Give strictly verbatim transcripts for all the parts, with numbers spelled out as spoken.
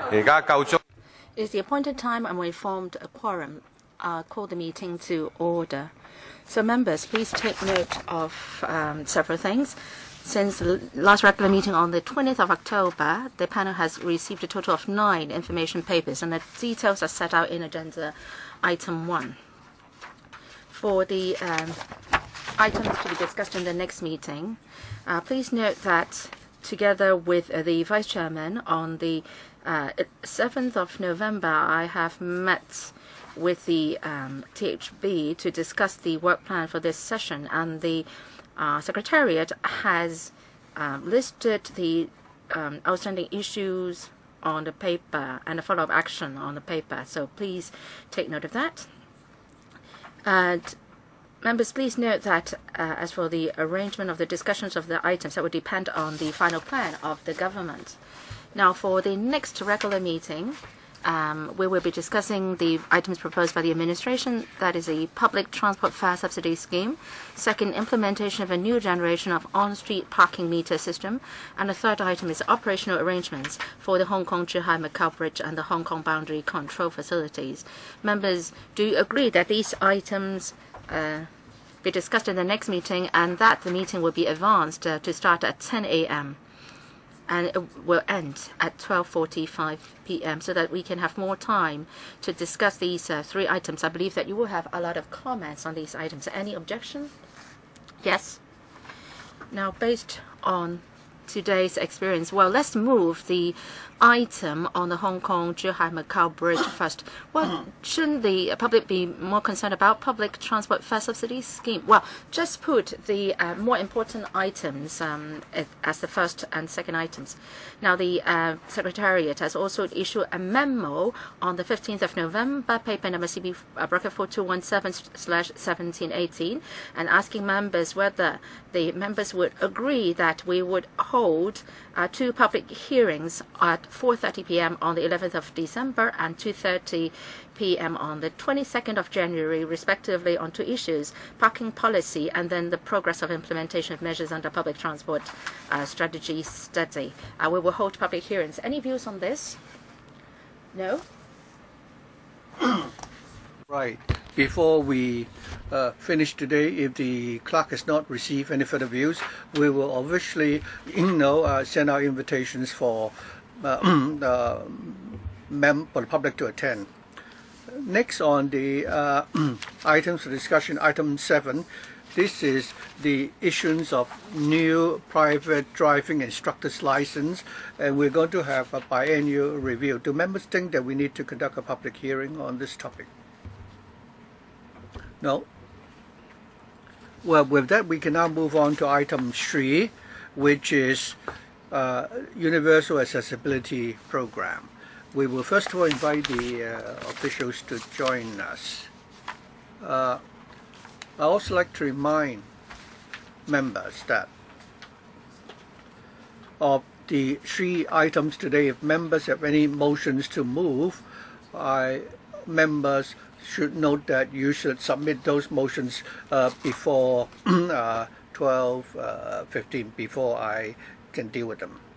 It's the appointed time and we formed a quorum. I'll call the meeting to order. So members, please take note of um, several things. Since the last regular meeting on the twentieth of October, the panel has received a total of nine information papers, and the details are set out in agenda item one. For the um, items to be discussed in the next meeting, uh, please note that together with uh, the Vice Chairman on the uh, seventh of November, I have met with the um, T H B to discuss the work plan for this session, and the uh, Secretariat has uh, listed the um, outstanding issues on the paper and a follow-up action on the paper. So please take note of that. And members, please note that uh, as for the arrangement of the discussions of the items, that would depend on the final plan of the government. Now, for the next regular meeting, um, we will be discussing the items proposed by the administration. That is a public transport fare subsidy scheme. Second, implementation of a new generation of on-street parking meter system. And the third item is operational arrangements for the Hong Kong-Zhuhai-Macau Bridge and the Hong Kong boundary control facilities. Members, do you agree that these items uh, be discussed in the next meeting, and that the meeting will be advanced uh, to start at ten A M and it will end at twelve forty-five P M so that we can have more time to discuss these uh, three items? I believe that you will have a lot of comments on these items. Any objection? Yes. Now, based on today's experience, well, let's move the item on the Hong Kong-Zhuhai-Macau Bridge first. Well, shouldn't the public be more concerned about public transport fare subsidy scheme? Well, just put the uh, more important items um, as the first and second items. Now, the uh, Secretariat has also issued a memo on the fifteenth of November, paper number C B uh, bracket four two one seven slash seventeen eighteen, and asking members whether the members would agree that we would hold uh, two public hearings at four thirty P M on the eleventh of December and two thirty P M on the twenty-second of January, respectively, on two issues: parking policy and then the progress of implementation of measures under public transport uh, strategy study. Uh, we will hold public hearings. Any views on this? No? Right. Before we uh, finish today, if the clerk has not received any further views, we will officially, you know, uh, send out invitations for uh, uh, mem for the public to attend. Next on the uh, items for discussion, item seven. This is the issuance of new private driving instructor's license, and we're going to have a biannual review. Do members think that we need to conduct a public hearing on this topic? No? Well, with that, we can now move on to item three, which is uh, Universal Accessibility Program. We will first of all invite the uh, officials to join us. Uh, I also like to remind members that of the three items today, if members have any motions to move, I, members should note that you should submit those motions uh, before uh, twelve fifteen, before I can deal with them.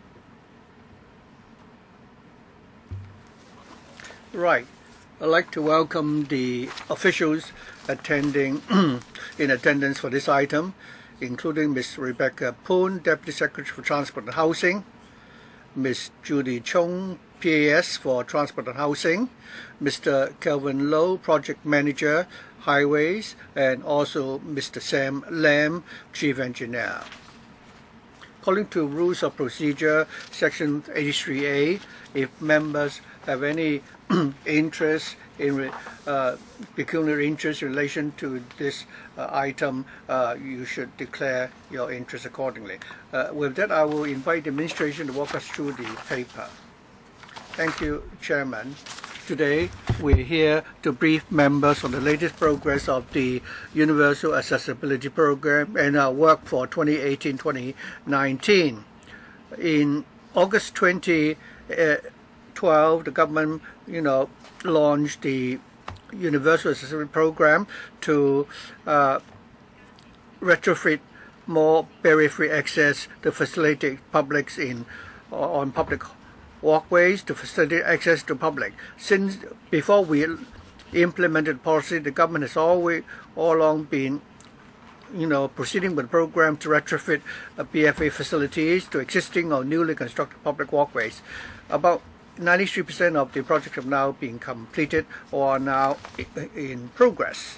Right. I'd like to welcome the officials attending in attendance for this item, including Miz Rebecca Poon, Deputy Secretary for Transport and Housing, Miz Judy Chung, P A S for Transport and Housing, Mister Kelvin Low, Project Manager, Highways, and also Mister Sam Lam, Chief Engineer. According to Rules of Procedure, Section eighty-three A, if members have any interest in uh, peculiar interest in relation to this uh, item, uh, you should declare your interest accordingly. Uh, with that, I will invite the administration to walk us through the paper. Thank you, Chairman. Today, we're here to brief members on the latest progress of the Universal Accessibility Program and our work for twenty eighteen twenty nineteen. In August twenty twelve, the government, you know, launched the Universal Accessibility Program to uh, retrofit more barrier-free access to facilitate publics in on public walkways to facilitate access to public. Since before we implemented policy, the government has always all along been you know, proceeding with a program to retrofit uh, P F A facilities to existing or newly constructed public walkways. About ninety-three percent of the projects have now been completed or are now in progress.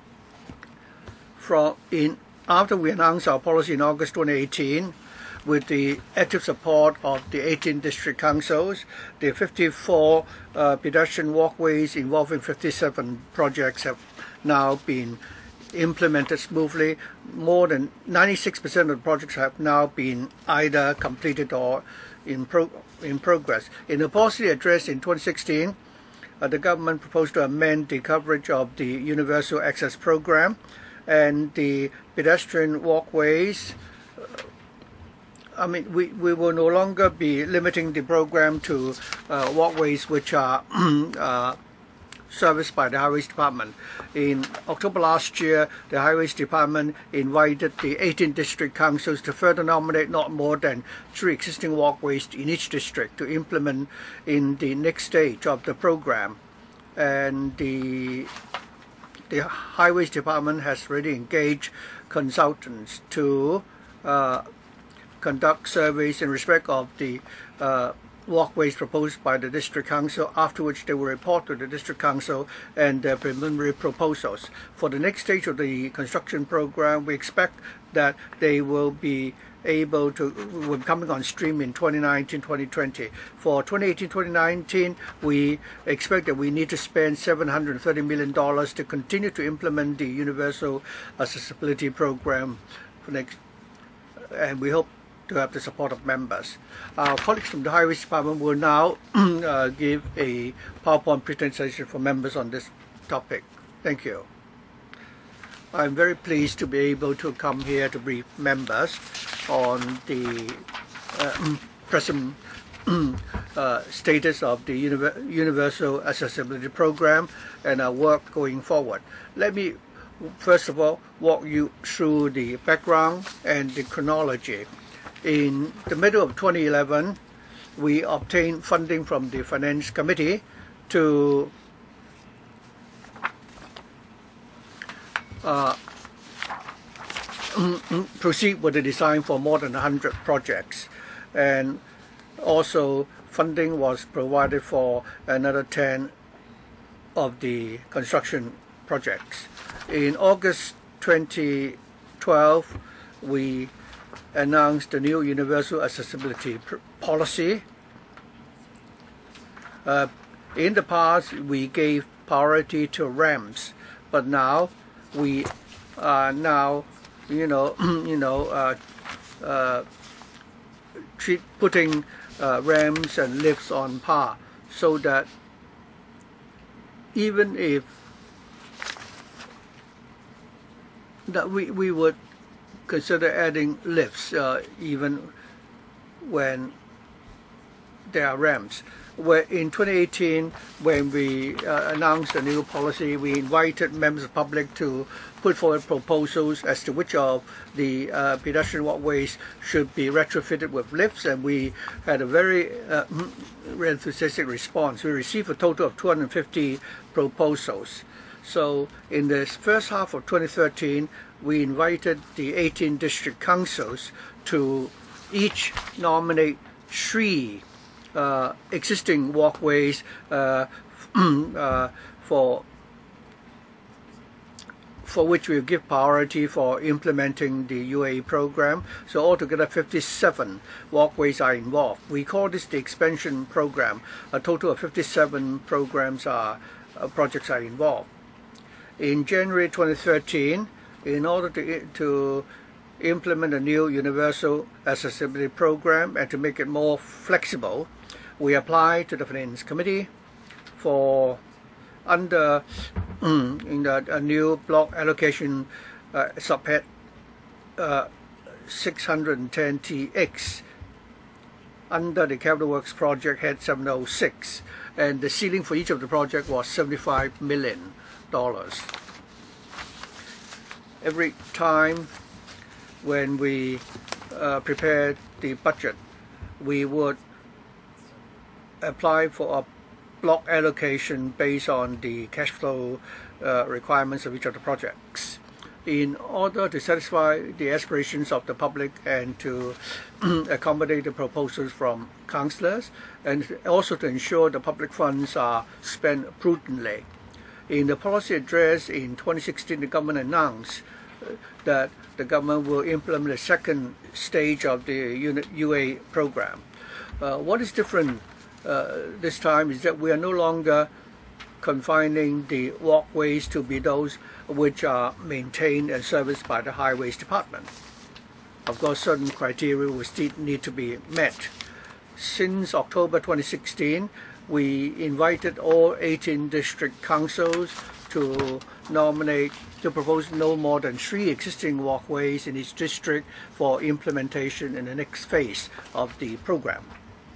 From in after we announced our policy in August twenty eighteen, with the active support of the eighteen district councils, the fifty-four uh, pedestrian walkways involving fifty-seven projects have now been implemented smoothly. More than ninety-six percent of the projects have now been either completed or in, pro in progress. In the policy address in twenty sixteen, uh, the government proposed to amend the coverage of the Universal Access Program and the pedestrian walkways. I mean, we, we will no longer be limiting the program to uh, walkways which are uh, serviced by the Highways Department. In October last year, the Highways Department invited the eighteen district councils to further nominate not more than three existing walkways in each district to implement in the next stage of the program. And the, the Highways Department has already engaged consultants to uh, conduct surveys in respect of the uh, walkways proposed by the district council, after which they will report to the district council and their preliminary proposals. For the next stage of the construction program, we expect that they will be able to, will be coming on stream in twenty nineteen twenty twenty. For twenty eighteen twenty nineteen, we expect that we need to spend seven hundred thirty million dollars to continue to implement the Universal Accessibility Program for next, and we hope to have the support of members. Our colleagues from the Highways Department will now uh, give a PowerPoint presentation for members on this topic. Thank you. I'm very pleased to be able to come here to brief members on the uh, present uh, status of the Univer Universal Accessibility Program and our work going forward. Let me first of all walk you through the background and the chronology. In the middle of twenty eleven, we obtained funding from the Finance Committee to uh, proceed with the design for more than one hundred projects. And also funding was provided for another ten of the construction projects. In August twenty twelve, we announced the new Universal Accessibility Policy. Uh, in the past, we gave priority to ramps, but now we are now, you know, you know, uh, uh, treat, putting uh, ramps and lifts on par, so that even if that we we would consider adding lifts uh, even when there are ramps. Where in twenty eighteen, when we uh, announced a new policy, we invited members of the public to put forward proposals as to which of the uh, pedestrian walkways should be retrofitted with lifts, and we had a very uh, enthusiastic response. We received a total of two hundred fifty proposals. So in the first half of twenty thirteen, we invited the eighteen district councils to each nominate three uh, existing walkways uh, uh, for for which we give priority for implementing the U A E program. So altogether fifty-seven walkways are involved. We call this the expansion program. A total of fifty-seven programs are uh, projects are involved. In January twenty thirteen, in order to, to implement a new Universal Accessibility Program and to make it more flexible, we applied to the Finance Committee for under in the, a new block allocation uh, subhead uh, six hundred ten T X under the Capital Works project head seven oh six, and the ceiling for each of the project was seventy-five million dollars. Every time when we uh, prepared the budget, we would apply for a block allocation based on the cash flow uh, requirements of each of the projects, in order to satisfy the aspirations of the public and to accommodate the proposals from councillors, and also to ensure the public funds are spent prudently. In the policy address in twenty sixteen, the government announced that the government will implement the second stage of the U A program. Uh, what is different uh, this time is that we are no longer confining the walkways to be those which are maintained and serviced by the Highways Department. Of course, certain criteria will still need to be met. Since October twenty sixteen, we invited all eighteen district councils to nominate, to propose no more than three existing walkways in each district for implementation in the next phase of the program.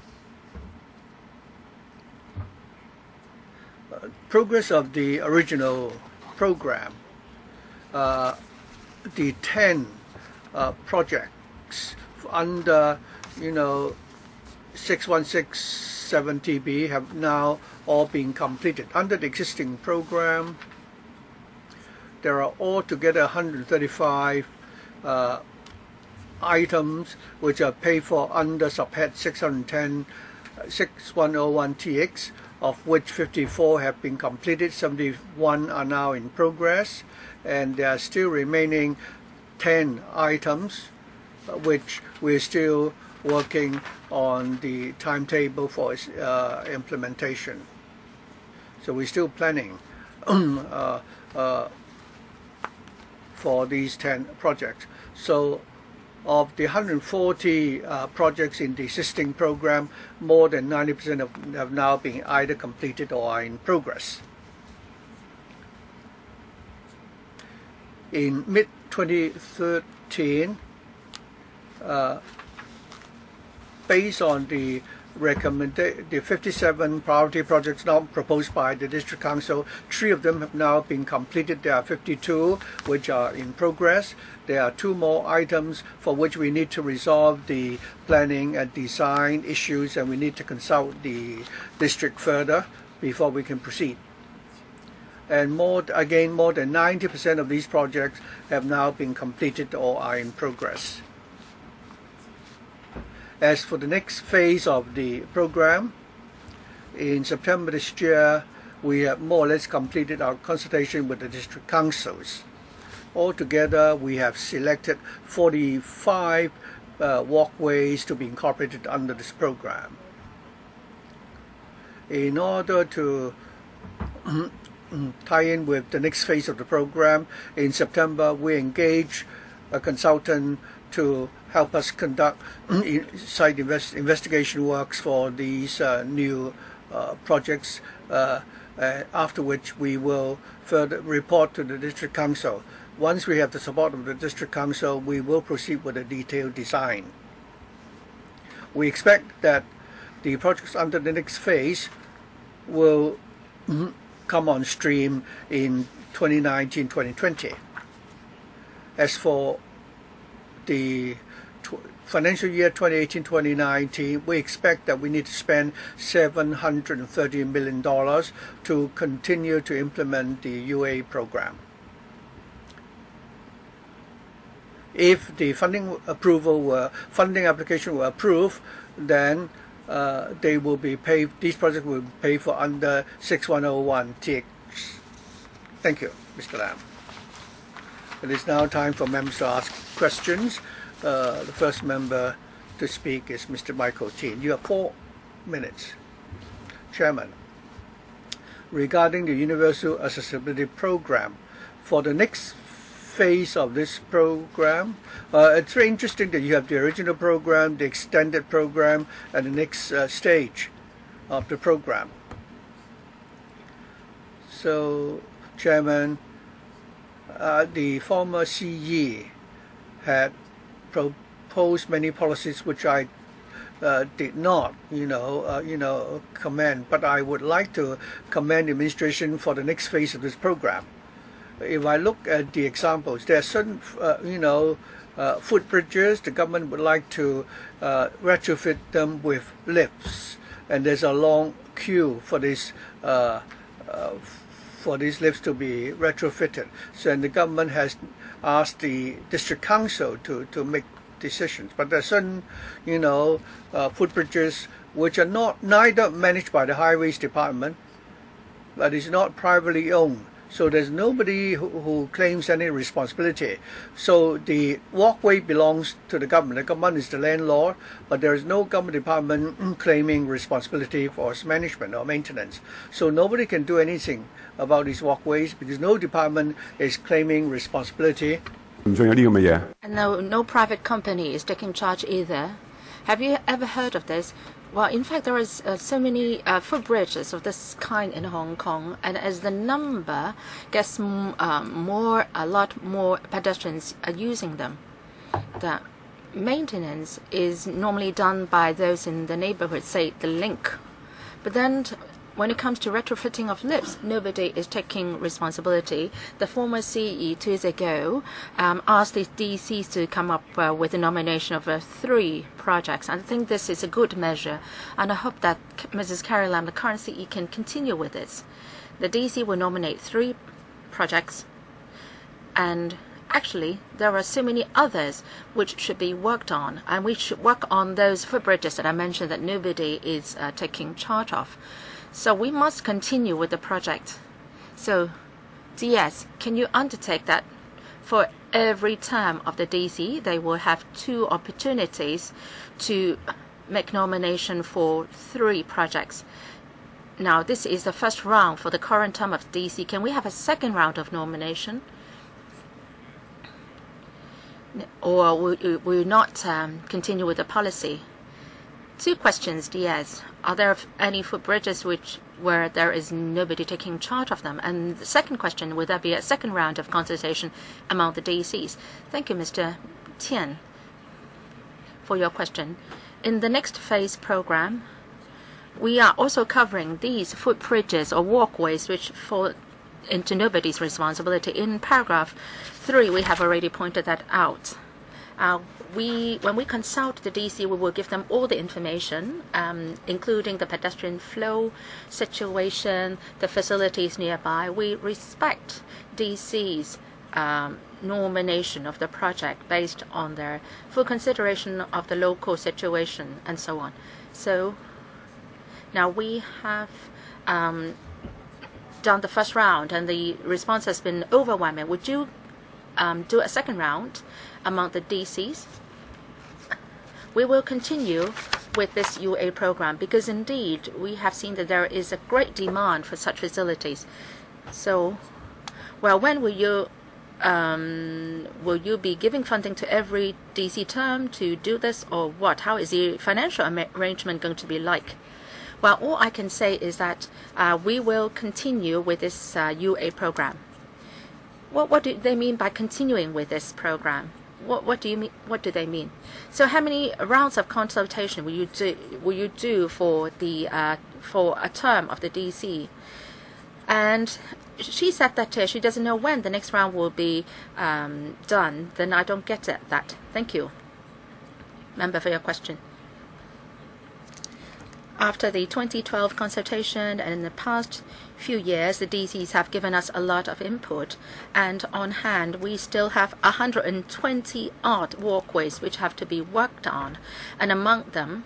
Uh, progress of the original program, uh, the ten uh, projects under, you know, six one six seven T B have now all been completed. Under the existing program, there are altogether one hundred thirty-five uh, items which are paid for under subhead six one zero six one zero one T X, of which fifty-four have been completed, seventy-one are now in progress, and there are still remaining ten items uh, which we're still working on the timetable for its uh, implementation. So we're still planning uh, uh, for these ten projects. So of the one hundred forty uh, projects in the existing program, more than ninety percent of have now been either completed or are in progress. In mid twenty thirteen, uh, based on the recommendation, the fifty-seven priority projects now proposed by the District Council, three of them have now been completed. There are fifty-two which are in progress. There are two more items for which we need to resolve the planning and design issues, and we need to consult the district further before we can proceed. And more, again, more than ninety percent of these projects have now been completed or are in progress. As for the next phase of the program, in September this year, we have more or less completed our consultation with the district councils. Altogether, we have selected forty-five uh, walkways to be incorporated under this program. In order to tie in with the next phase of the program, in September, we engaged a consultant to help us conduct site invest investigation works for these uh, new uh, projects, uh, uh, after which we will further report to the District Council. Once we have the support of the District Council, we will proceed with a detailed design. We expect that the projects under the next phase will come on stream in twenty nineteen twenty twenty. As for the financial year twenty eighteen twenty nineteen, we expect that we need to spend seven hundred thirty million dollars to continue to implement the U A program. If the funding approval were, funding application were approved, then uh, they will be paid, these projects will be paid for under six one zero one T X. Thank you, Mister Lam. It is now time for members to ask questions. Uh, the first member to speak is Mister Michael Teen. You have four minutes. Chairman, regarding the Universal Accessibility Program, for the next phase of this program, uh, it's very interesting that you have the original program, the extended program, and the next uh, stage of the program. So, Chairman, uh, the former C E had proposed many policies which I uh, did not, you know, uh, you know, commend. But I would like to commend the administration for the next phase of this program. If I look at the examples, there are certain, uh, you know, uh, footbridges. The government would like to uh, retrofit them with lifts. and there's a long queue for this uh, uh, for these lifts to be retrofitted. So and the government has asked the district council to, to make decisions. But there are certain, you know, uh, footbridges which are not neither managed by the highways department, but is not privately owned. So there's nobody who, who claims any responsibility. So the walkway belongs to the government. The government is the landlord, but there is no government department claiming responsibility for its management or maintenance. So nobody can do anything about these walkways because no department is claiming responsibility. And no, no private company is taking charge either. Have you ever heard of this? Well, in fact, there is uh, so many uh, footbridges of this kind in Hong Kong, and as the number gets m um, more, a lot more pedestrians are using them, the maintenance is normally done by those in the neighborhood, say the link. But then when it comes to retrofitting of lifts, nobody is taking responsibility. The former C E two years ago um, asked the D Cs to come up uh, with a nomination of uh, three projects. I think this is a good measure, and I hope that Missus Carrie Lam, the current C E, can continue with this. The D C will nominate three projects, and actually there are so many others which should be worked on, and we should work on those footbridges that I mentioned that nobody is uh, taking charge of. So we must continue with the project. So, D S, can you undertake that for every term of the D C, they will have two opportunities to make nomination for three projects? Now, this is the first round for the current term of D C. Can we have a second round of nomination? Or will we not um, continue with the policy? Two questions, D S. Are there any footbridges which where there is nobody taking charge of them? And the second question, will there be a second round of consultation among the D Cs? Thank you, Mister Tian, for your question. In the next phase program, we are also covering these footbridges or walkways which fall into nobody's responsibility. In paragraph three, we have already pointed that out. Uh, we, when we consult the D C, we will give them all the information, um, including the pedestrian flow situation, the facilities nearby. We respect D C's um, nomination of the project based on their full consideration of the local situation and so on. So now we have um, done the first round, and the response has been overwhelming. Would you um, do a second round among the D Cs? We will continue with this U A program because indeed we have seen that there is a great demand for such facilities. So, well, when will you um, will you be giving funding to every D C term to do this, or what? How is the financial arrangement going to be like? Well, all I can say is that uh, we will continue with this uh, U A program. What, what do they mean by continuing with this program? What, what do you mean? What do they mean? So, how many rounds of consultation will you do? Will you do for the uh, for a term of the D C? And she said that uh, she doesn't know when the next round will be um, done. Then I don't get it, that. Thank you, member, for your question. After the twenty twelve consultation and in the past few years, the D Cs have given us a lot of input, and on hand we still have one hundred twenty odd walkways which have to be worked on, and among them,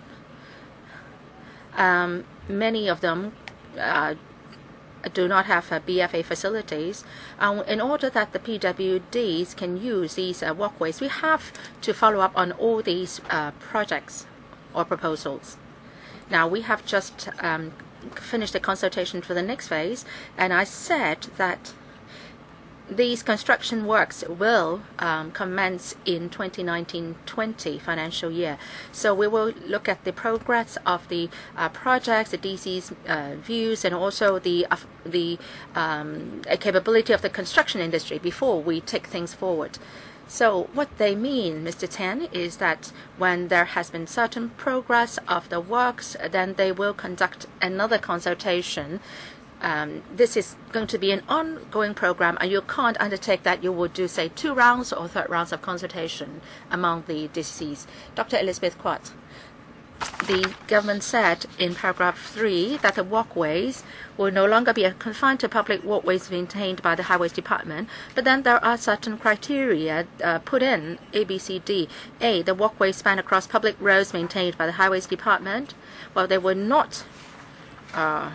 um, many of them uh, do not have uh, B F A facilities. Um, in order that the P W Ds can use these uh, walkways, we have to follow up on all these uh, projects or proposals. Now, we have just um, finished the consultation for the next phase, and I said that these construction works will um, commence in twenty nineteen twenty financial year. So we will look at the progress of the uh, projects, the D C's uh, views, and also the uh, the um, capability of the construction industry before we take things forward. So what they mean, Mister Tan, is that when there has been certain progress of the works, then they will conduct another consultation. Um, this is going to be an ongoing program, and you can't undertake that you will do, say, two rounds or third rounds of consultation among the D Cs. Doctor Elizabeth Quat. the government said in paragraph three that the walkways will no longer be confined to public walkways maintained by the Highways Department, but then there are certain criteria uh, put in, A, B, C, D. A, the walkways span across public roads maintained by the Highways Department. Well, they will not uh,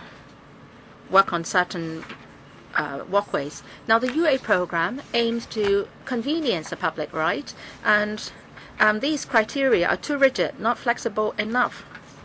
work on certain uh, walkways. Now, the U A program aims to convenience the public, right? And Um, these criteria are too rigid, not flexible enough.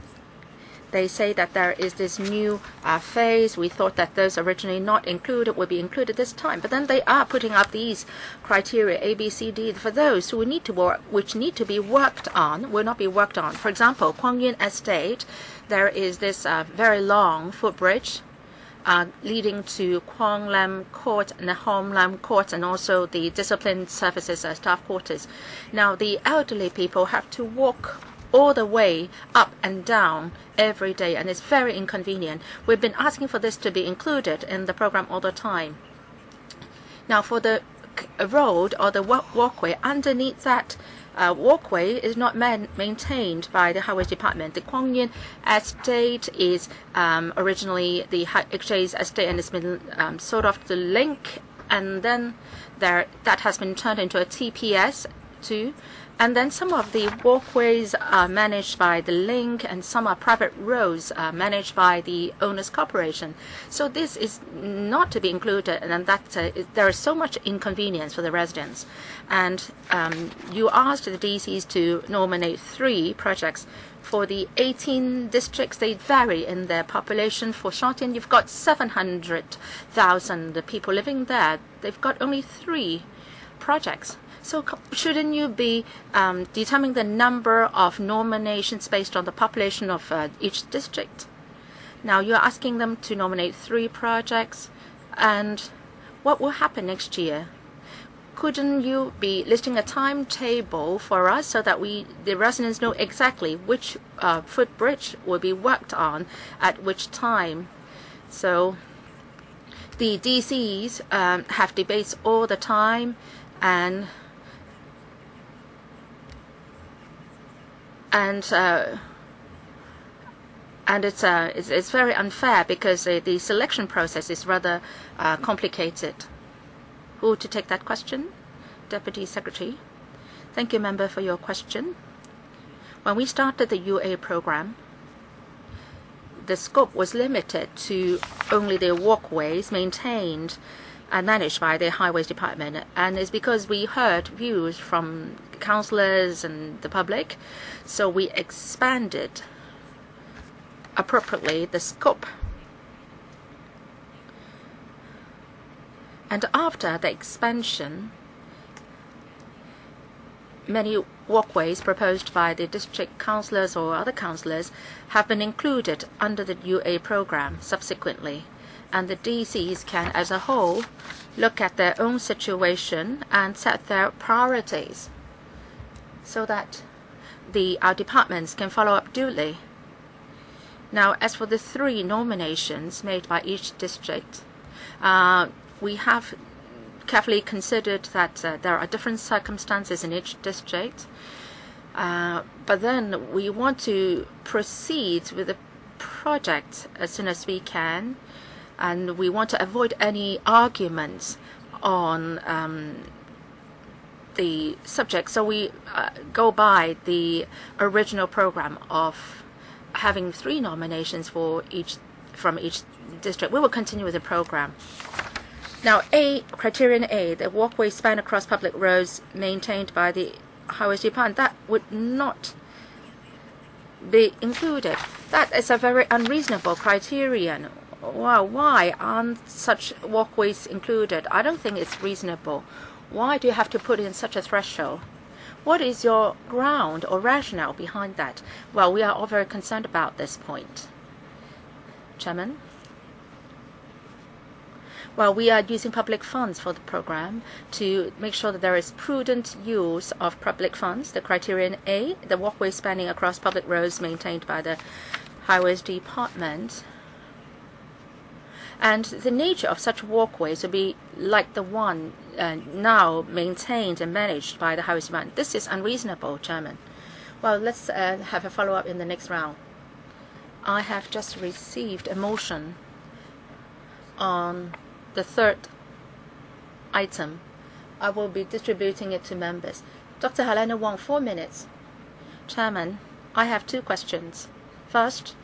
They say that there is this new uh, phase. We thought that those originally not included would be included this time, but then they are putting up these criteria A, B, C, D for those who need to work, which need to be worked on, will not be worked on. For example, Kwang Yun Estate, there is this uh, very long footbridge Uh, leading to Kwong Lam Court and the Home Lam Court, and also the discipline services uh, staff quarters. Now, the elderly people have to walk all the way up and down every day, and it's very inconvenient. We've been asking for this to be included in the program all the time. Now, for the road or the walkway underneath that Uh, walkway is not man maintained by the Highways Department. The Kwang Yun Estate is um, originally the Exchange Estate, and it's been um, sold off to Link, and then there that has been turned into a T P S too. And then some of the walkways are managed by the Link, and some are private roads uh, managed by the owners' corporation. So this is not to be included, and that uh, there is so much inconvenience for the residents. And um, you asked the D Cs to nominate three projects. For the eighteen districts, they vary in their population. For Shantin, you've got seven hundred thousand people living there. They've got only three projects. So shouldn't you be um, determining the number of nominations based on the population of uh, each district? Now you're asking them to nominate three projects, and what will happen next year? Couldn't you be listing a timetable for us so that we, the residents, know exactly which uh, footbridge will be worked on at which time? So the D Cs um, have debates all the time, and And uh, and it's, uh, it's it's very unfair because uh, the selection process is rather uh, complicated. Who to take that question? Deputy Secretary. Thank you, member, for your question. When we started the U A program, the scope was limited to only the walkways maintained and managed by the Highways Department, and it's because we heard views from councillors and the public, so we expanded appropriately the scope. And after the expansion, many walkways proposed by the district councillors or other councillors have been included under the U A program subsequently. And the D Cs can, as a whole, look at their own situation and set their priorities so that the our departments can follow up duly. Now, as for the three nominations made by each district, uh, we have carefully considered that uh, there are different circumstances in each district, uh, but then we want to proceed with the project as soon as we can, and we want to avoid any arguments on um, the subject. So we uh, go by the original program of having three nominations for each from each district. We will continue with the program. Now, A, criterion A, the walkway span across public roads maintained by the Highways Department, that would not be included. That is a very unreasonable criterion. Wow, why aren't such walkways included? I don't think it's reasonable. Why do you have to put in such a threshold? What is your ground or rationale behind that? Well, we are all very concerned about this point. Chairman? Well, we are using public funds for the program to make sure that there is prudent use of public funds. The criterion A, the walkway spanning across public roads maintained by the Highways Department. And the nature of such walkways will be like the one uh, now maintained and managed by the Highways Department. This is unreasonable, Chairman. Well, let's uh, have a follow-up in the next round. I have just received a motion on the third item. I will be distributing it to members. Doctor Helena Wong, four minutes. Chairman, I have two questions. First,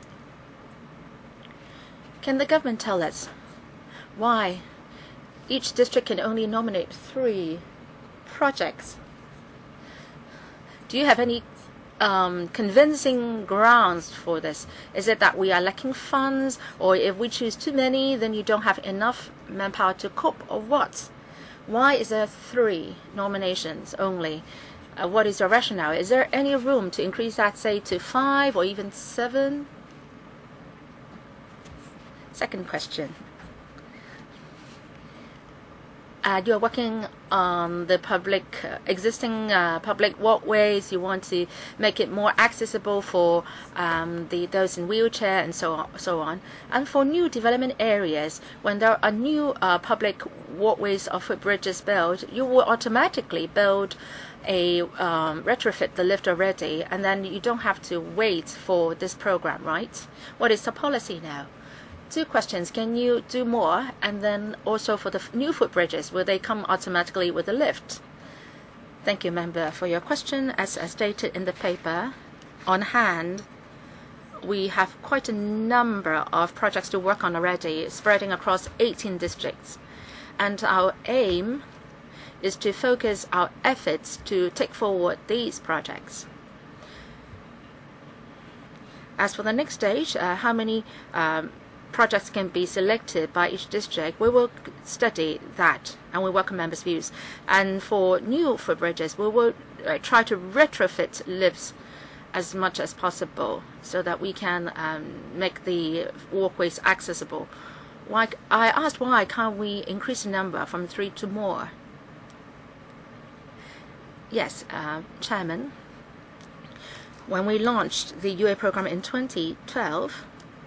can the government tell us why each district can only nominate three projects? Do you have any um, convincing grounds for this? Is it that we are lacking funds, or if we choose too many, then you don't have enough manpower to cope, or what? Why is there three nominations only? Uh, what is your rationale? Is there any room to increase that, say, to five or even seven? Second question. Uh, you are working on the public, uh, existing uh, public walkways. You want to make it more accessible for um, the those in wheelchair and so on, so on. And for new development areas, when there are new uh, public walkways or footbridges built, you will automatically build a um, retrofit the lift already, and then you don't have to wait for this program, right? What is the policy now? Two questions. Can you do more? And then also for the new footbridges, will they come automatically with a lift? Thank you, member, for your question. As, as stated in the paper, on hand, we have quite a number of projects to work on already, spreading across eighteen districts. And our aim is to focus our efforts to take forward these projects. As for the next stage, uh, how many um, projects can be selected by each district, we will study that and we welcome members' views. And for new footbridges, we will uh, try to retrofit lifts as much as possible so that we can um, make the walkways accessible. Why, I asked why can't we increase the number from three to more? Yes, uh, Chairman. When we launched the U A program in twenty twelve,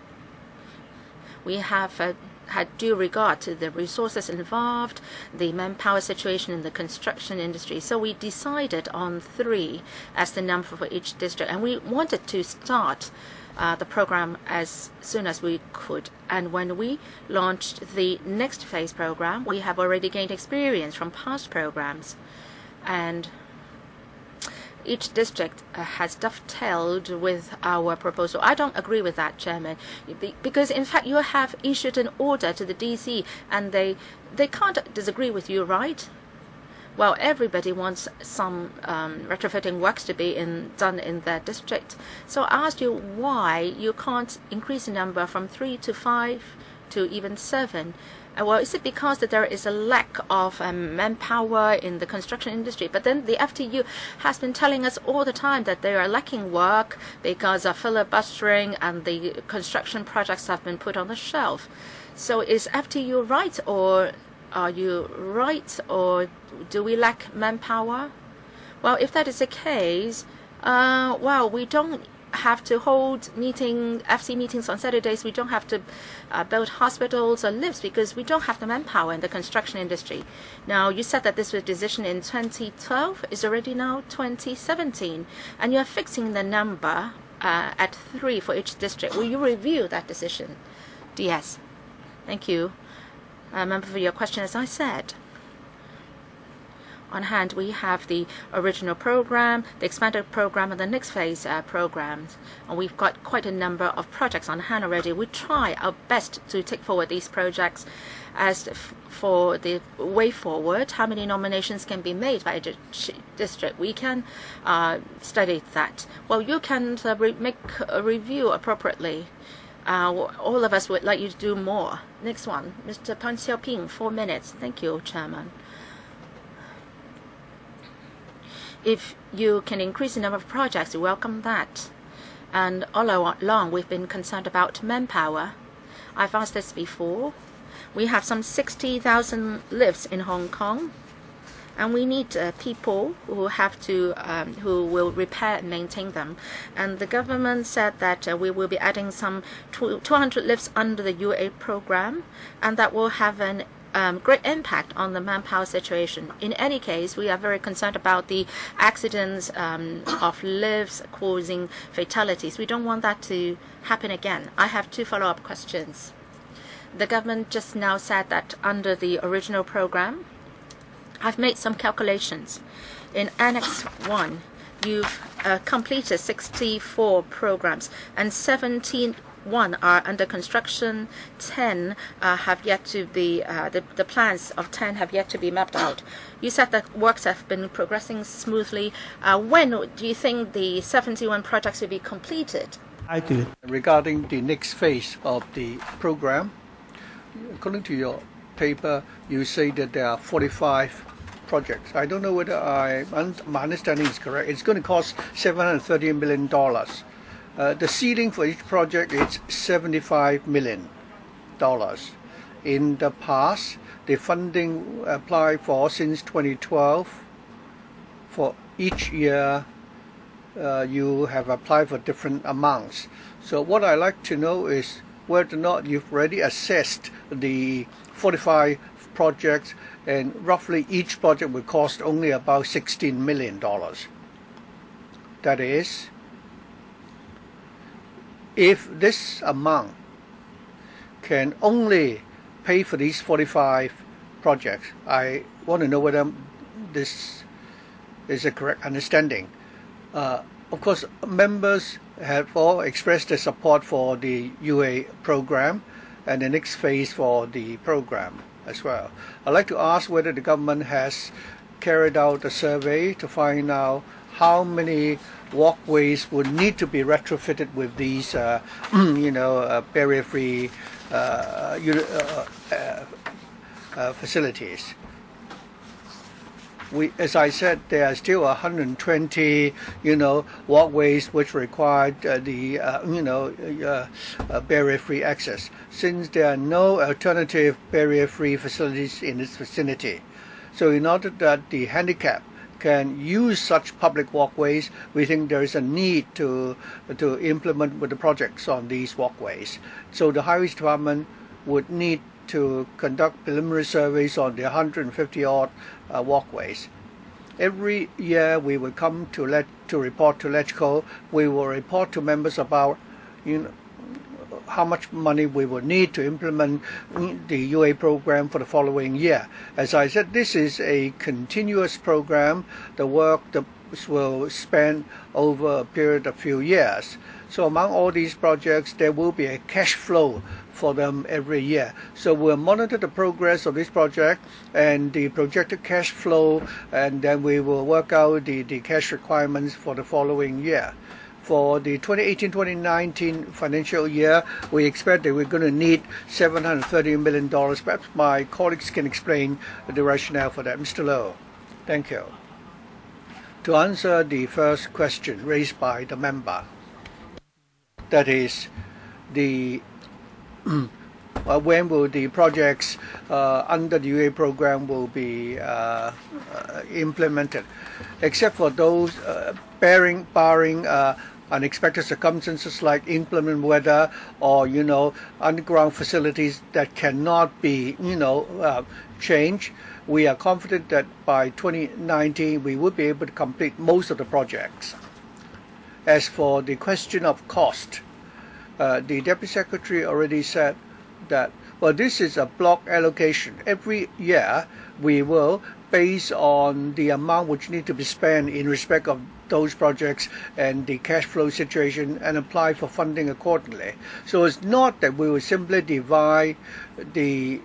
we have uh, had due regard to the resources involved, the manpower situation in the construction industry. So we decided on three as the number for each district, and we wanted to start uh, the program as soon as we could. And when we launched the next phase program, we have already gained experience from past programs, and each district uh, has dovetailed with our proposal. I don't agree with that, Chairman, because in fact you have issued an order to the D C and they they can't disagree with you, right? Well, everybody wants some um, retrofitting works to be in, done in their district. So I asked you why you can't increase the number from three to five to even seven. Well, is it because that there is a lack of um, manpower in the construction industry? But then the F T U has been telling us all the time that they are lacking work because of filibustering and the construction projects have been put on the shelf. So is F T U right, or are you right, or do we lack manpower? Well, if that is the case, uh, well, we don't have to hold meeting F C meetings on Saturdays. We don't have to uh, build hospitals or lifts because we don't have the manpower in the construction industry. Now, you said that this was a decision in twenty twelve. It's already now twenty seventeen, and you're fixing the number uh, at three for each district. Will you review that decision? D S. Thank you, uh, member, for your question. As I said, on hand, we have the original program, the expanded program, and the next phase uh, programs. And we've got quite a number of projects on hand already. We try our best to take forward these projects. As f for the way forward, how many nominations can be made by a district, we can uh, study that. Well, you can uh, re make a review appropriately. Uh, all of us would like you to do more. Next one, Mister Pan Xiaoping, four minutes. Thank you, Chairman. If you can increase the number of projects, we welcome that. And all along, we've been concerned about manpower. I've asked this before. We have some sixty thousand lifts in Hong Kong, and we need uh, people who have to, um, who will repair and maintain them. And the government said that uh, we will be adding some two hundred lifts under the U A program, and that will have an um, great impact on the manpower situation. In any case, we are very concerned about the accidents um, of lives causing fatalities. We don't want that to happen again. I have two follow-up questions. The government just now said that under the original program, I've made some calculations. In Annex one, you've uh, completed sixty-four programs, and seventeen one are under construction, ten uh, have yet to be, uh, the, the plans of ten have yet to be mapped out. You said that works have been progressing smoothly. Uh, when do you think the seventy-one projects will be completed? I do. Regarding the next phase of the program, according to your paper, you say that there are forty-five projects. I don't know whether I, my understanding is correct. It's going to cost seven hundred thirty million dollars. Uh, the ceiling for each project is seventy-five million dollars. In the past, the funding applied for since twenty twelve, for each year, uh, you have applied for different amounts. So what I'd like to know is whether or not you've already assessed the forty-five projects, and roughly each project will cost only about sixteen million dollars. That is, if this amount can only pay for these forty-five projects, I want to know whether this is a correct understanding. Uh, of course, members have all expressed their support for the U A program and the next phase for the program as well. I'd like to ask whether the government has carried out a survey to find out how many walkways would need to be retrofitted with these, uh, you know, uh, barrier-free uh, uh, uh, uh, facilities. We, as I said, there are still one hundred twenty, you know, walkways which require uh, the, uh, you know, uh, uh, barrier-free access. Since there are no alternative barrier-free facilities in this vicinity, so in order that the handicap can use such public walkways, we think there is a need to to implement with the projects on these walkways. So the Highways Department would need to conduct preliminary surveys on the one hundred fifty odd uh, walkways. Every year we will come to let to report to LegCo. We will report to members about, you know, how much money we will need to implement the U A program for the following year. As I said, this is a continuous program. The work that will span over a period of few years. So among all these projects, there will be a cash flow for them every year. So we'll monitor the progress of this project and the projected cash flow, and then we will work out the, the cash requirements for the following year. For the twenty eighteen twenty nineteen financial year, we expect that we're going to need seven hundred thirty million dollars. Perhaps my colleagues can explain the rationale for that. Mister Low, thank you. To answer the first question raised by the member, that is, the uh, when will the projects uh, under the U A program will be uh, uh, implemented, except for those uh, bearing, barring uh, unexpected circumstances like inclement weather or, you know, underground facilities that cannot be, you know, uh, changed. We are confident that by twenty nineteen we will be able to complete most of the projects. As for the question of cost, uh, the Deputy Secretary already said that, well, this is a block allocation. Every year we will, based on the amount which need to be spent in respect of those projects and the cash flow situation, and apply for funding accordingly. So it's not that we will simply divide the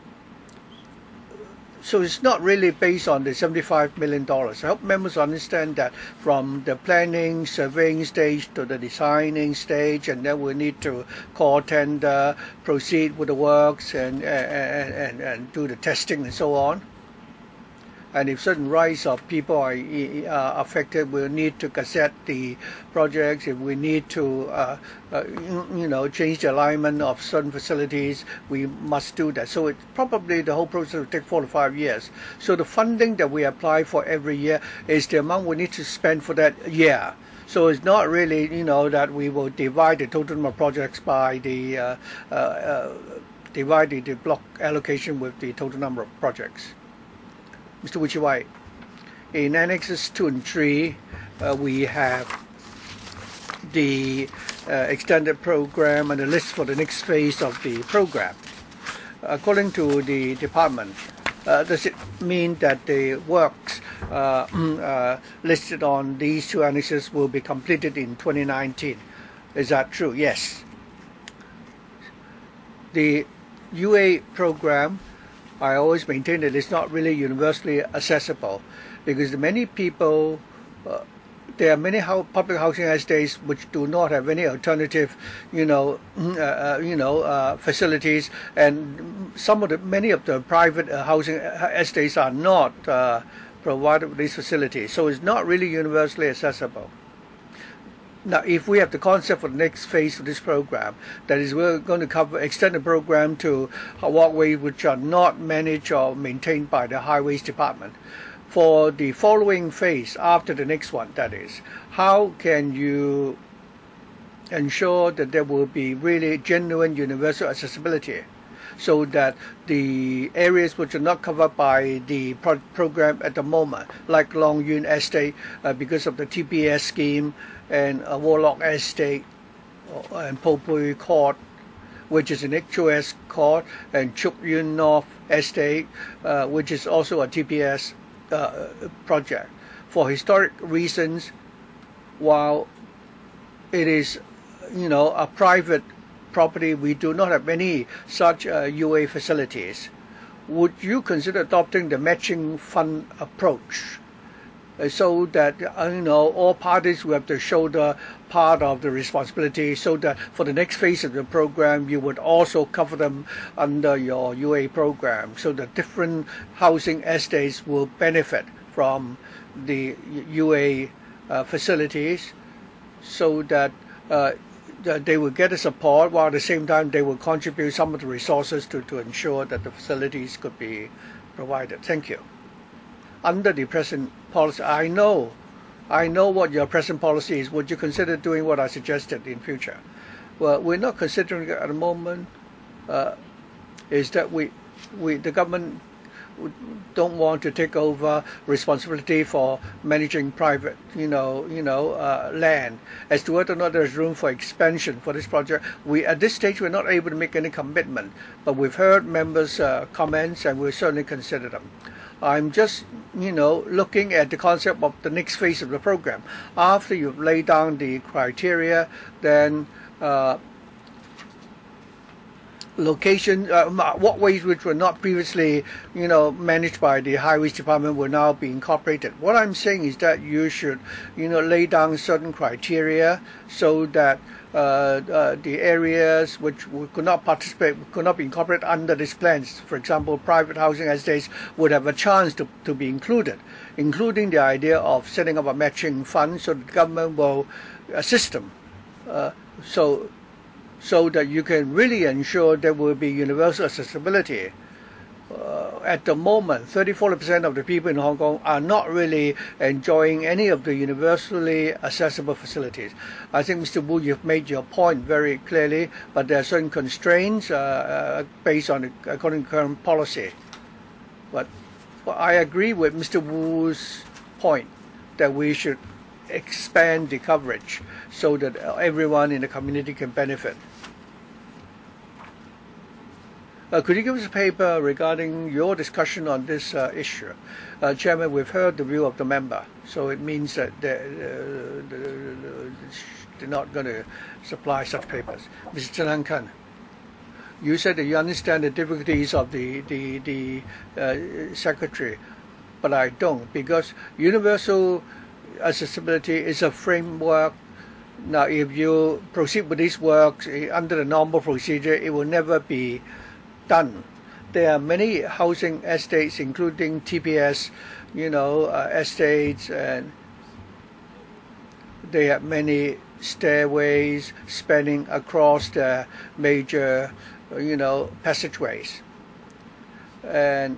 So it's not really based on the seventy-five million dollars. I hope members understand that from the planning, surveying stage to the designing stage, and then we need to call tender, proceed with the works, and, and, and, and do the testing and so on. And if certain rights of people are uh, affected, we'll need to gazette the projects. If we need to, uh, uh, you know, change the alignment of certain facilities, we must do that. So it probably the whole process will take four to five years. So the funding that we apply for every year is the amount we need to spend for that year. So it's not really, you know, that we will divide the total number of projects by the uh, uh, uh, divided the block allocation with the total number of projects. Mister Wuchiwai, in Annexes two and three, uh, we have the uh, extended program and the list for the next phase of the program. According to the department, uh, does it mean that the works uh, uh, listed on these two annexes will be completed in twenty nineteen? Is that true? Yes. The U A program, I always maintain that it's not really universally accessible because many people, uh, there are many ho public housing estates which do not have any alternative, you know, uh, uh, you know, uh, facilities, and some of the many of the private uh, housing estates are not uh, provided with these facilities, so it's not really universally accessible. Now, if we have the concept for the next phase of this program, that is, we're going to cover extend the program to walkways which are not managed or maintained by the Highways Department. For the following phase, after the next one, that is, how can you ensure that there will be really genuine universal accessibility, so that the areas which are not covered by the pro program at the moment, like Long Yun Estate, uh, because of the T P S scheme, and uh, Warlock Estate, uh, and Po Pui Court, which is an H O S court, and Chuk Yun North Estate, uh, which is also a T P S uh, project. For historic reasons, while it is, you know, a private property, we do not have any such uh, U A facilities. Would you consider adopting the matching fund approach, uh, so that uh, you know, all parties will have to shoulder part of the responsibility, so that for the next phase of the program you would also cover them under your U A program, so that different housing estates will benefit from the U A uh, facilities, so that uh, they will get the support, while at the same time they will contribute some of the resources to, to ensure that the facilities could be provided. Thank you. Under the present policy, I know, I know what your present policy is. Would you consider doing what I suggested in future? Well, we're not considering it at the moment. Uh, is that we, we, the government don't want to take over responsibility for managing private, you know, you know, uh, land. As to whether or not there's room for expansion for this project, we at this stage we're not able to make any commitment. But we've heard members' uh, comments, and we'll certainly consider them. I'm just, you know, looking at the concept of the next phase of the program. After you've laid down the criteria, then uh, location, uh, walkways which were not previously, you know, managed by the Highways Department will now be incorporated. What I'm saying is that you should, you know, lay down certain criteria so that uh, uh, the areas which could not participate, could not be incorporated under these plans, for example, private housing estates, would have a chance to, to be included, including the idea of setting up a matching fund so that the government will assist them. Uh, so. so that you can really ensure there will be universal accessibility. Uh, at the moment, thirty to forty percent of the people in Hong Kong are not really enjoying any of the universally accessible facilities. I think, Mister Wu, you've made your point very clearly, but there are certain constraints uh, uh, based on, according to current policy. But well, I agree with Mister Wu's point that we should expand the coverage so that everyone in the community can benefit. Uh, could you give us a paper regarding your discussion on this uh, issue? Uh, Chairman, we've heard the view of the member, so it means that they're, uh, they're not going to supply such papers. Mister Chen Han-kan, you said that you understand the difficulties of the, the, the uh, Secretary, but I don't, because universal accessibility is a framework. Now, if you proceed with these works under the normal procedure, it will never be done. There are many housing estates, including T P S, you know, uh, estates, and they have many stairways spanning across the major, you know, passageways, and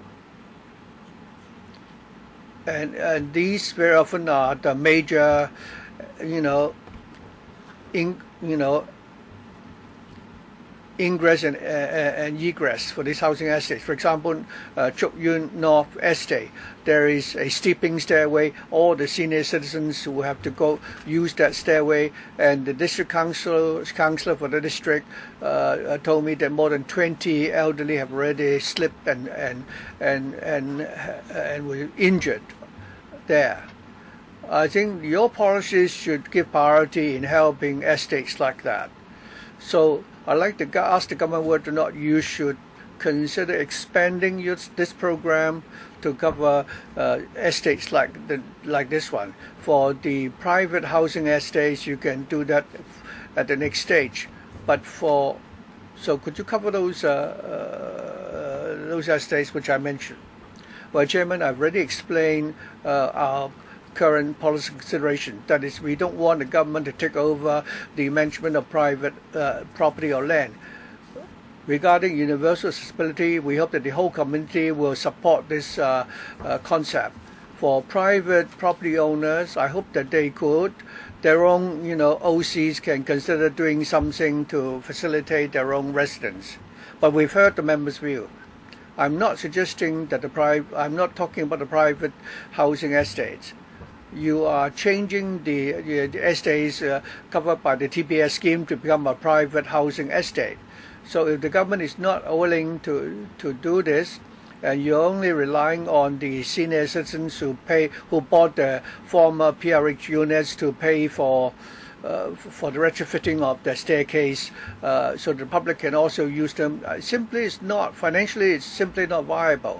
and and these very often are the major, you know, in you know. ingress and, uh, and egress for these housing estates. For example, uh, Chuk-yun North Estate, there is a steeping stairway. All the senior citizens who have to go use that stairway, and the district council councillor for the district uh, told me that more than twenty elderly have already slipped and and and and, and were injured there. I think your policies should give priority in helping estates like that. So I'd like to ask the government whether or not you should consider expanding your, this program to cover uh, estates like the, like this one. For the private housing estates, you can do that at the next stage. But for so could you cover those uh, uh, those estates which I mentioned? Well, Chairman, I've already explained uh, our current policy consideration. That is, we don't want the government to take over the management of private uh, property or land. Regarding universal accessibility, we hope that the whole community will support this uh, uh, concept. For private property owners, I hope that they could, their own, you know, O Cs can consider doing something to facilitate their own residents. But we've heard the members' view. I'm not suggesting that the private, I'm not talking about the private housing estates. You are changing the, the, the estates uh, covered by the T P S scheme to become a private housing estate. So if the government is not willing to, to do this, and you're only relying on the senior citizens who pay, who bought the former P R H units to pay for uh, for the retrofitting of the staircase, uh, so the public can also use them, uh, simply it's not, financially it's simply not viable.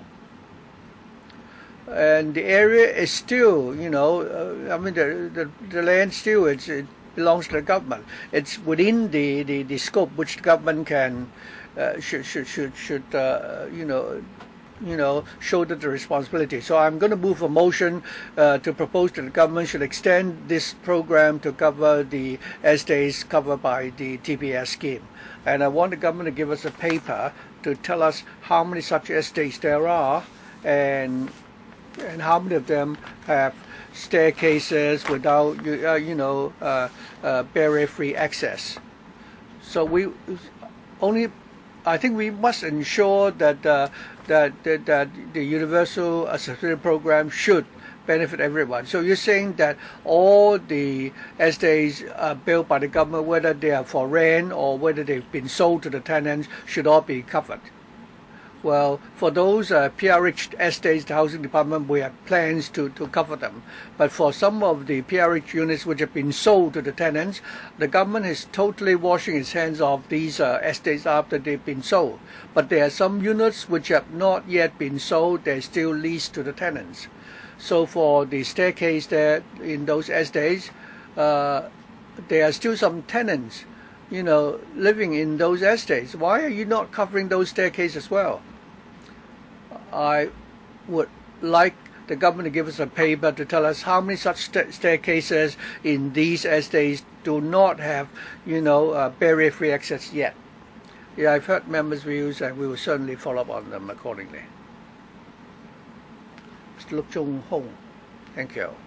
And the area is still, you know, uh, I mean, the, the, the land still, it's, it belongs to the government. It's within the, the, the scope which the government can, uh, should, should, should, should uh, you know, you know, shoulder the responsibility. So I'm going to move a motion uh, to propose that the government should extend this program to cover the estates covered by the T P S scheme. And I want the government to give us a paper to tell us how many such estates there are, and and how many of them have staircases without, uh, you know, uh, uh, barrier-free access. So we only, I think we must ensure that uh, that, that that the universal accessibility program should benefit everyone. So you're saying that all the estates uh, built by the government, whether they are for rent or whether they've been sold to the tenants, should all be covered. Well, for those uh, P R H estates, the housing department, we have plans to, to cover them. But for some of the P R H units which have been sold to the tenants, the government is totally washing its hands of these uh, estates after they've been sold. But there are some units which have not yet been sold, they're still leased to the tenants. So for the staircase there in those estates, uh, there are still some tenants, you know, living in those estates. Why are you not covering those staircases as well? I would like the government to give us a paper to tell us how many such st staircases in these estates do not have, you know, uh, barrier-free access yet. Yeah, I've heard members' views, and we will certainly follow up on them accordingly. Mister Chong-sing, thank you.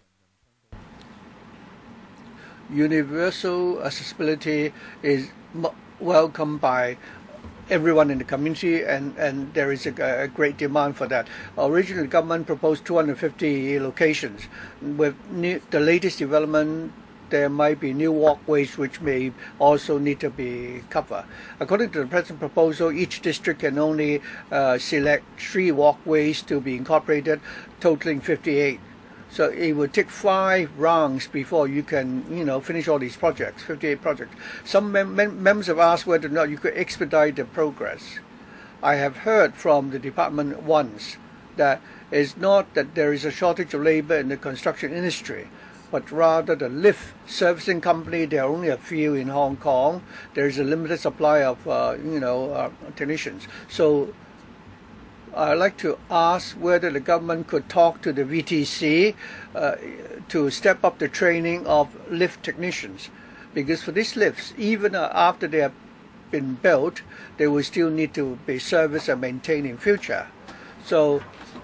Universal accessibility is welcomed by everyone in the community, and, and there is a, a great demand for that. Originally, the government proposed two hundred fifty locations. With new, the latest development, there might be new walkways which may also need to be covered. According to the present proposal, each district can only uh, select three walkways to be incorporated, totaling fifty-eight. So it would take five rounds before you can, you know, finish all these projects, fifty-eight projects. Some mem mem members have asked whether or not you could expedite the progress. I have heard from the department once that it's not that there is a shortage of labor in the construction industry, but rather the lift servicing company, there are only a few in Hong Kong. There is a limited supply of, uh, you know, uh, technicians. So I'd like to ask whether the government could talk to the V T C uh, to step up the training of lift technicians, because for these lifts, even uh, after they have been built, they will still need to be serviced and maintained in future. So,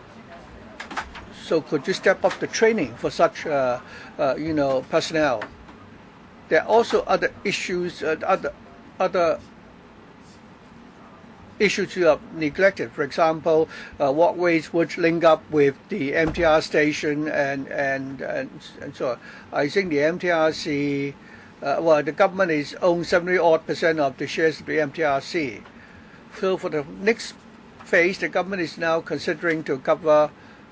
so could you step up the training for such, uh, uh, you know, personnel? There are also other issues, uh, other other issues are neglected. For example, uh, walkways which link up with the M T R station and and and, and so on. I think the M T R C, uh, well, the government is owns seventy odd percent of the shares of the M T R C. So for the next phase, the government is now considering to cover,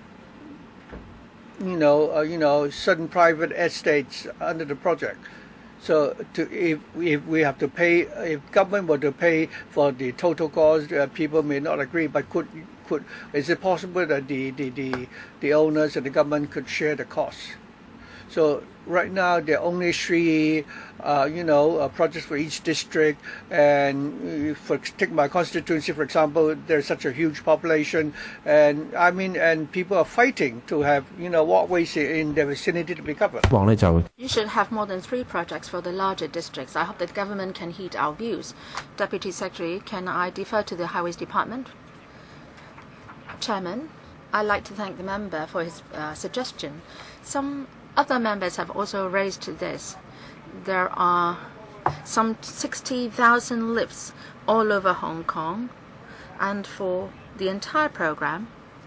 you know, uh, you know, certain private estates under the project. So, to, if if we have to pay, if government were to pay for the total cost, uh, people may not agree. But could could is it possible that the the, the the owners and the government could share the costs? So right now there are only three, uh, you know, uh, projects for each district. And for take my constituency, for example, there's such a huge population, and I mean, and people are fighting to have, you know, walkways in their vicinity to be covered. You should have more than three projects for the larger districts. I hope that government can heed our views. Deputy Secretary, can I defer to the Highways Department? Chairman, I'd like to thank the member for his uh, suggestion. Some other members have also raised this. There are some sixty thousand lifts all over Hong Kong, and for the entire program,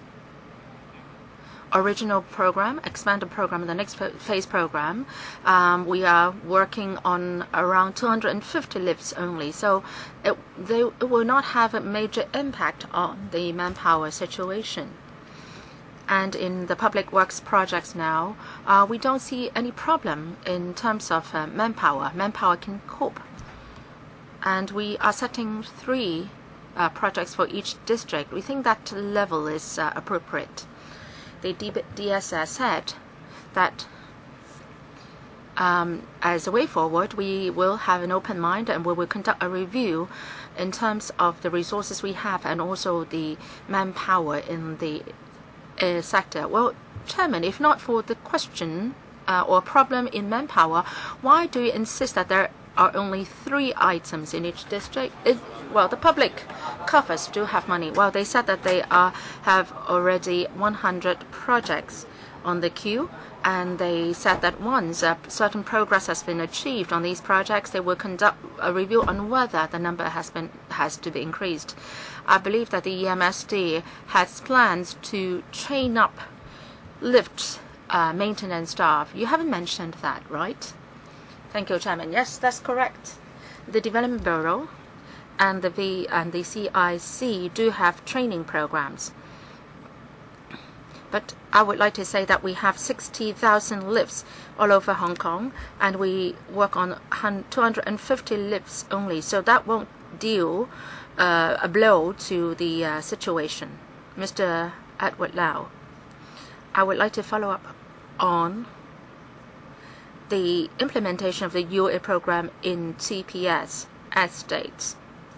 original program, expanded program, and the next phase program, um, we are working on around two hundred fifty lifts only. So it, they, it will not have a major impact on the manpower situation. And in the public works projects now, uh, we don't see any problem in terms of uh, manpower. Manpower can cope. And we are setting three uh, projects for each district. We think that level is uh, appropriate. The D S S said that um, as a way forward, we will have an open mind and we will conduct a review in terms of the resources we have and also the manpower in the Uh, sector. Well, Chairman, if not for the question uh, or problem in manpower, why do you insist that there are only three items in each district? It, well, the public coffers do have money. Well, they said that they are, have already one hundred projects on the queue, and they said that once a certain progress has been achieved on these projects, they will conduct a review on whether the number has been has to be increased. I believe that the E M S D has plans to train up lift uh, maintenance staff. You haven't mentioned that, right? Thank you, Chairman. Yes, that's correct. The Development Bureau and the V and the C I C do have training programs. But I would like to say that we have sixty thousand lifts all over Hong Kong, and we work on two hundred fifty lifts only. So that won't deal uh, a blow to the uh, situation. Mister Edward Lau, I would like to follow up on the implementation of the U A program in T P S estates.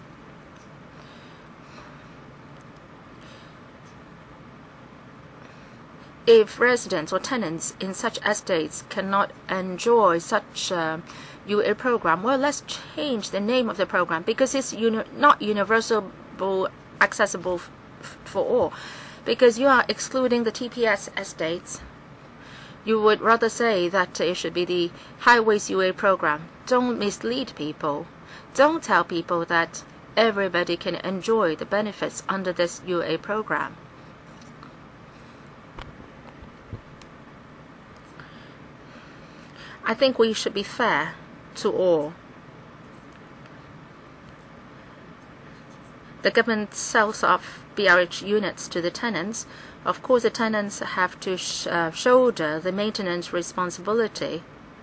If residents or tenants in such estates cannot enjoy such a U A program, well, let's change the name of the program, because it's uni not universal accessible f for all. Because you are excluding the T P S estates, you would rather say that it should be the Highways U A program. Don't mislead people. Don't tell people that everybody can enjoy the benefits under this U A program. I think we should be fair to all. The government sells off B R H units to the tenants. Of course, the tenants have to sh uh, shoulder the maintenance responsibility.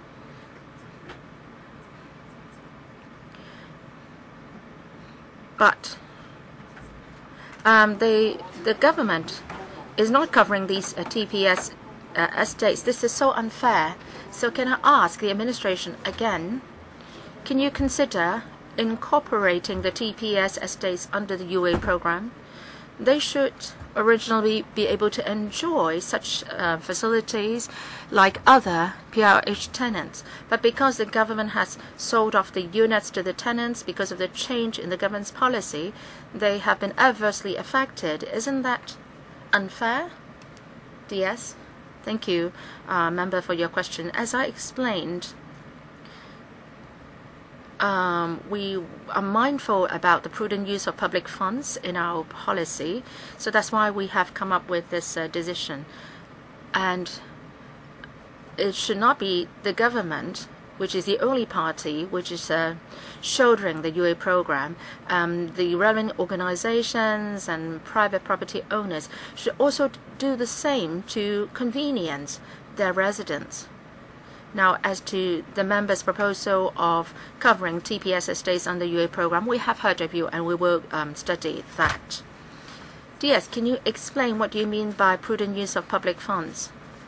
But um, they, the government is not covering these uh, T P S uh, estates. This is so unfair. So can I ask the administration again, can you consider incorporating the T P S estates under the U A program? They should originally be able to enjoy such uh, facilities like other P R H tenants. But because the government has sold off the units to the tenants because of the change in the government's policy, they have been adversely affected. Isn't that unfair? D S? Thank you, uh, member, for your question. As I explained, um, we are mindful about the prudent use of public funds in our policy. So that's why we have come up with this uh, decision. And it should not be the government, which is the only party which is uh, shouldering the U A program. Um, the relevant organizations and private property owners should also do the same to convenience their residents. Now, as to the members' proposal of covering T P S estates under U A program, we have heard of you and we will um, study that. D S, can you explain what you mean by prudent use of public funds?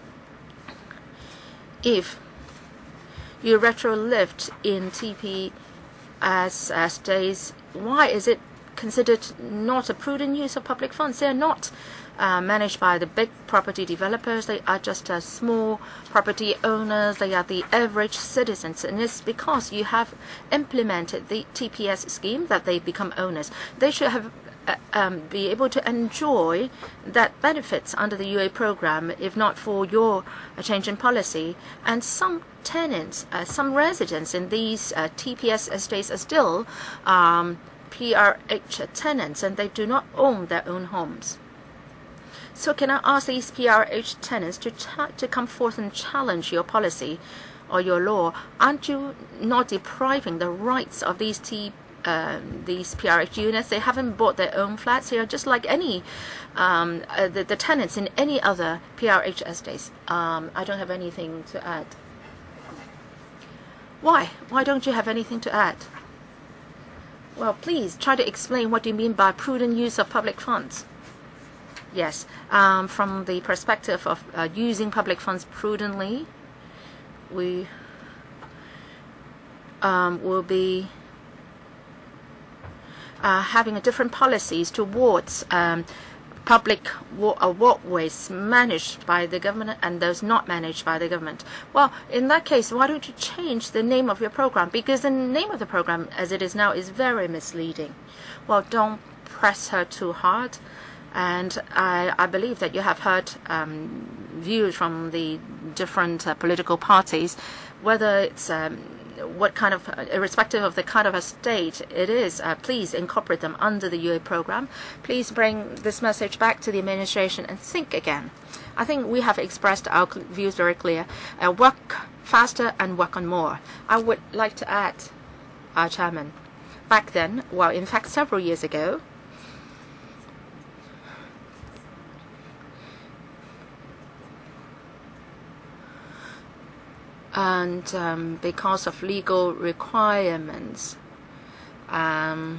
If you retro-lift in T P S estates, why is it considered not a prudent use of public funds? They are not uh, managed by the big property developers. They are just uh, small property owners. They are the average citizens. And it's because you have implemented the T P S scheme that they become owners. They should have uh, um, be able to enjoy that benefits under the U A program, if not for your uh, change in policy. And some tenants, uh, some residents in these uh, T P S estates are still um, P R H tenants, and they do not own their own homes. So can I ask these P R H tenants to to come forth and challenge your policy or your law? Aren't you not depriving the rights of these T um, these P R H units? They haven't bought their own flats. They are just like any um, uh, the, the tenants in any other P R H estates. Um, I don't have anything to add. Why? Why don't you have anything to add? Well, please try to explain what you mean by prudent use of public funds. Yes, um, from the perspective of uh, using public funds prudently, we um, will be uh, having a different policies towards um, public wa uh, walkways managed by the government and those not managed by the government. Well, in that case, why don't you change the name of your program? Because the name of the program, as it is now, is very misleading. Well, don't press her too hard. And I, I believe that you have heard um, views from the different uh, political parties, whether it's um, what kind of, uh, irrespective of the kind of a state it is, uh, please incorporate them under the U A program. Please bring this message back to the administration and think again. I think we have expressed our views very clear. Uh, work faster and work on more. I would like to add, our chairman, back then, well, in fact, several years ago, and um, because of legal requirements, um,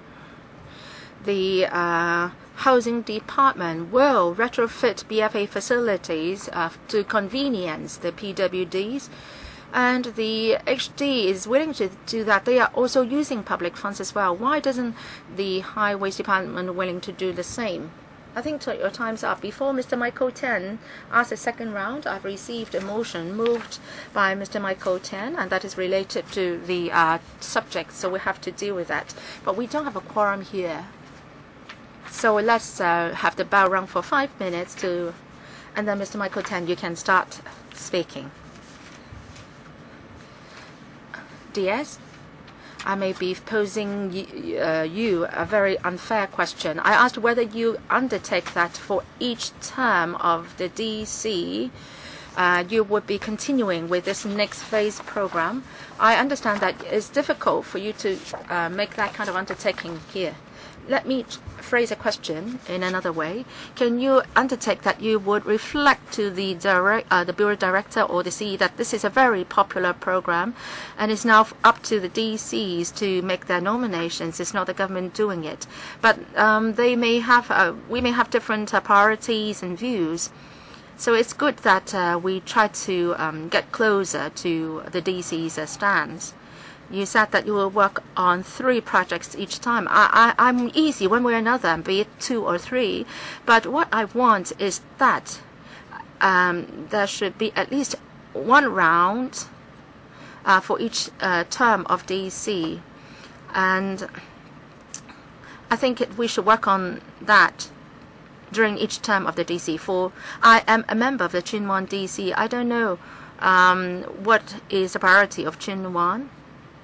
the uh, housing department will retrofit B F A facilities uh, to convenience the P W Ds, and the H D is willing to do that. They are also using public funds as well. Why doesn't the highways department willing to do the same? I think your time's up. Before Mister Michael Tan asks the second round, I've received a motion moved by Mister Michael Tan, and that is related to the uh, subject, so we have to deal with that. But we don't have a quorum here. So let's uh, have the bell rung for five minutes to, and then Mister Michael Tan, you can start speaking. D S? I may be posing uh, you a very unfair question. I asked whether you undertake that for each term of the D C, uh, you would be continuing with this next phase program. I understand that it's difficult for you to uh, make that kind of undertaking here. Let me phrase a question in another way. Can you undertake that you would reflect to the direct, uh, the bureau director or the C E that this is a very popular program, and it's now up to the D Cs to make their nominations? It's not the government doing it, but um, they may have, uh, we may have different uh, priorities and views. So it's good that uh, we try to um, get closer to the D C's uh, stands. You said that you will work on three projects each time. I, I, I'm easy one way or another, be it two or three. But what I want is that um, there should be at least one round uh, for each uh, term of D C. And I think it, we should work on that during each term of the D C. For I am a member of the Pt one D C. I don't know um, what is the priority of Pt one.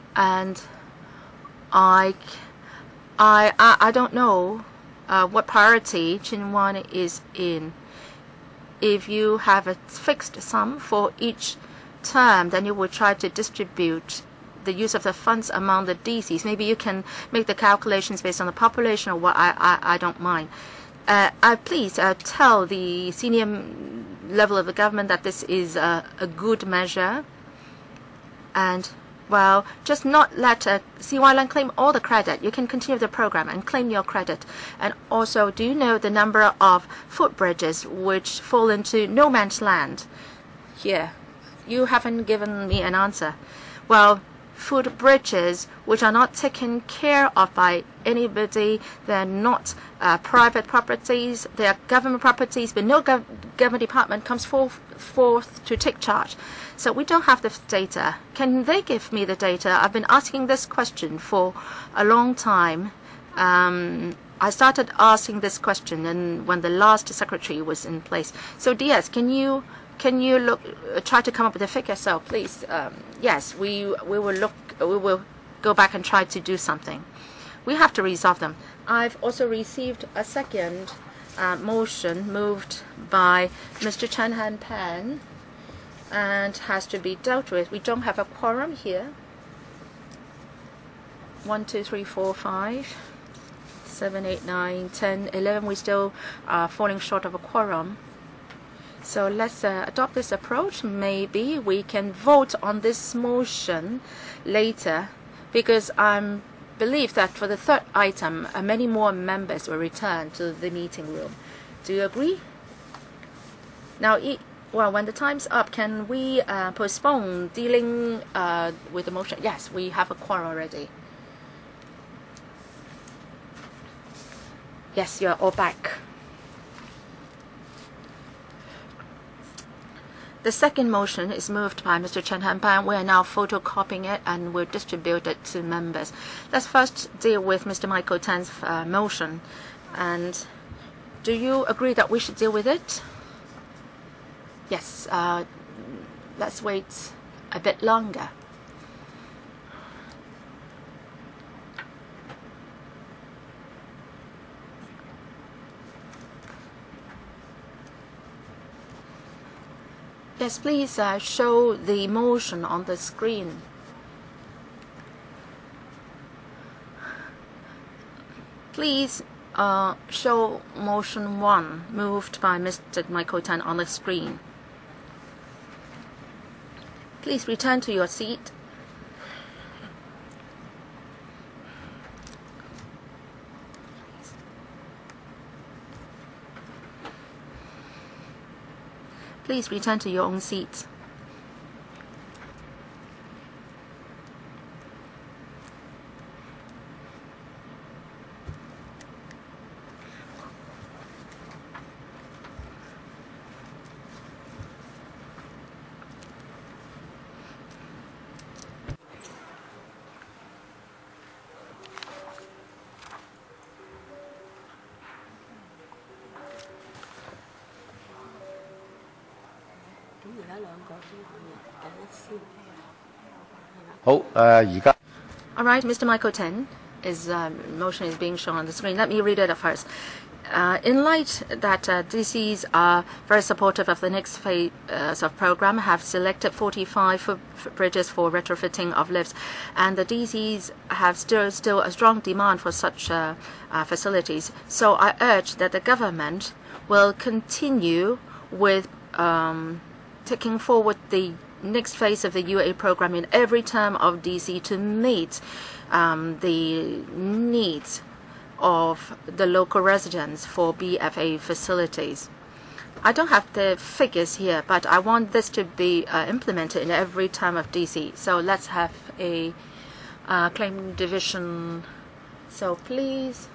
and I, I, I, I don't know uh, what priority Pt one is in. If you have a fixed sum for each term, then you will try to distribute the use of the funds among the D Cs. Maybe you can make the calculations based on the population or what. I, I, I don't mind. Uh, uh, please uh, tell the senior level of the government that this is uh, a good measure. And, well, just not let uh, C Y L N claim all the credit. You can continue the program and claim your credit. And also, do you know the number of footbridges which fall into no man's land? Here, you haven't given me an answer. Well, footbridges which are not taken care of by anybody, they're not uh, private properties, they are government properties, but no gov government department comes forth, forth to take charge. So we don't have the data. Can they give me the data? I've been asking this question for a long time. Um, I started asking this question and when the last secretary was in place. So Diaz, can you Can you look, uh, try to come up with a figure? So please, um, yes, we we will look, we will go back and try to do something. We have to resolve them. I've also received a second uh, motion moved by Mister Chen Han Pan, and has to be dealt with. We don't have a quorum here. One, two, three, four, five, seven, eight, nine, ten, eleven. We still are falling short of a quorum. So let's uh, adopt this approach. Maybe we can vote on this motion later, because I believe that for the third item, uh, many more members will return to the meeting room. Do you agree? Now, e well, when the time's up, can we uh, postpone dealing uh, with the motion? Yes, we have a quorum already. Yes, you're all back. The second motion is moved by Mister Chen Hanpan. We are now photocopying it and we'll distribute it to members. Let's first deal with Mister Michael Tan's uh, motion. And do you agree that we should deal with it? Yes. Uh, let's wait a bit longer. Yes, please uh, show the motion on the screen. Please uh, show motion one, moved by Mister Michael Tan, on the screen. Please return to your seat. Please return to your own seats. All right, Mister Michael Tan, his um, motion is being shown on the screen. Let me read it first. Uh, in light that uh, D Cs are very supportive of the next phase of program, have selected forty-five footbridges for retrofitting of lifts, and the D Cs have still still a strong demand for such uh, uh, facilities. So I urge that the government will continue with um, taking forward the next phase of the U A program in every term of D C to meet um, the needs of the local residents for B F A facilities. I don't have the figures here, but I want this to be uh, implemented in every term of D C. So let's have a uh, claim division. So please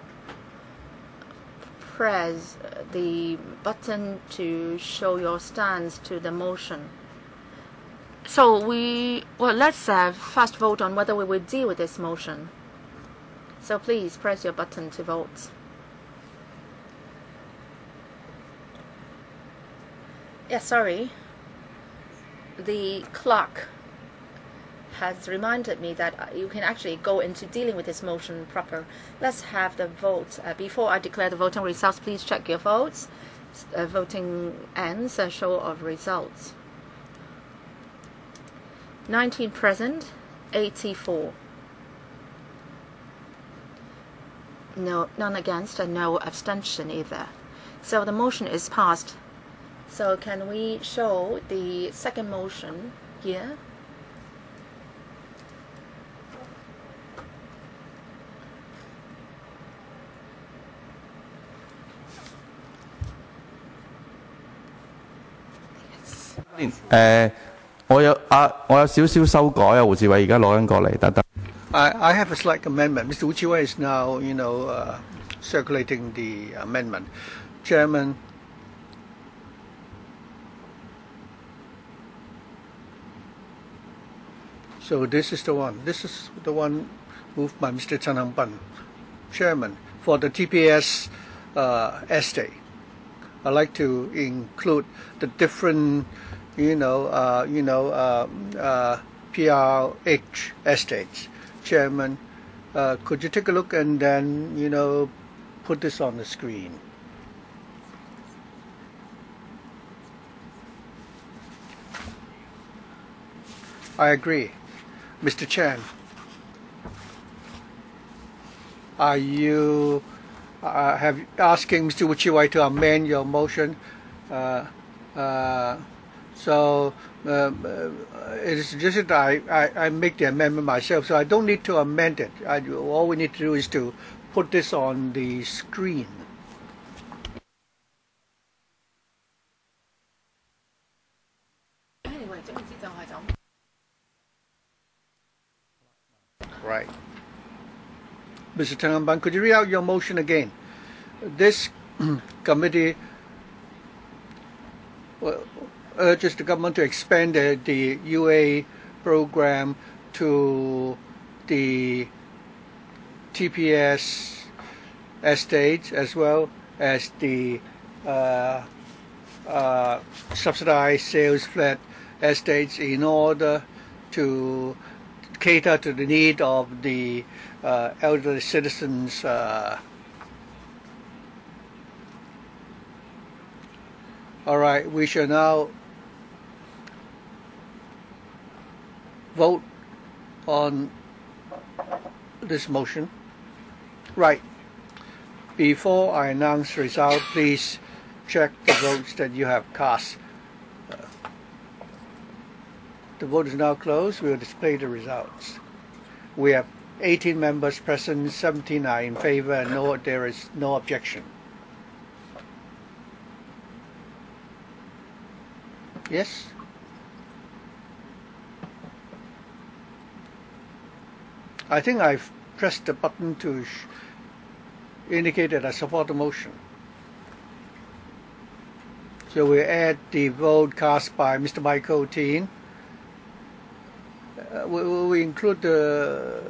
press the button to show your stance to the motion. So we, well, let's uh, first vote on whether we will deal with this motion. So please press your button to vote. Yeah, sorry. The clock has reminded me that you can actually go into dealing with this motion proper. Let's have the vote. Uh, before I declare the voting results, please check your votes. Uh, voting ends, a show of results. nineteen present, eighty-four. No, none against and no abstention either. So the motion is passed. So can we show the second motion here? 誒，我有啊，我有少少修改啊，胡志偉而家攞緊過嚟，等等。 I, I have a slight amendment. Mister Wu Chi-wei is now, you know, uh, circulating the amendment. Chairman, so this is the one. This is the one moved by Mister Chen Hang-pan, Chairman, for the T P S uh, estate. I'd like to include the different, you know, uh, you know, uh, uh, P R H estates. Chairman, uh, could you take a look and then, you know, put this on the screen? I agree. Mister Chan, are you uh, have asking Mister Wu Chi-wei to amend your motion? Uh, uh, so uh, uh, it is suggested that I, I, I make the amendment myself, so I don't need to amend it. I, all we need to do is to put this on the screen. Right. Mister Chen Hang-pan, could you read out your motion again? This committee urges the government to expand the, the U A program to the T P S estates as well as the uh, uh, subsidized sales flat estates in order to cater to the need of the uh, elderly citizens. Uh, all right, we shall now vote on this motion. Right. Before I announce the result, please check the votes that you have cast. Uh, the vote is now closed. We will display the results. We have eighteen members present, seventeen are in favor, and no, there is no objection. Yes? I think I've pressed the button to sh indicate that I support the motion. So we add the vote cast by Mister Michael Teen. Uh, we, we include the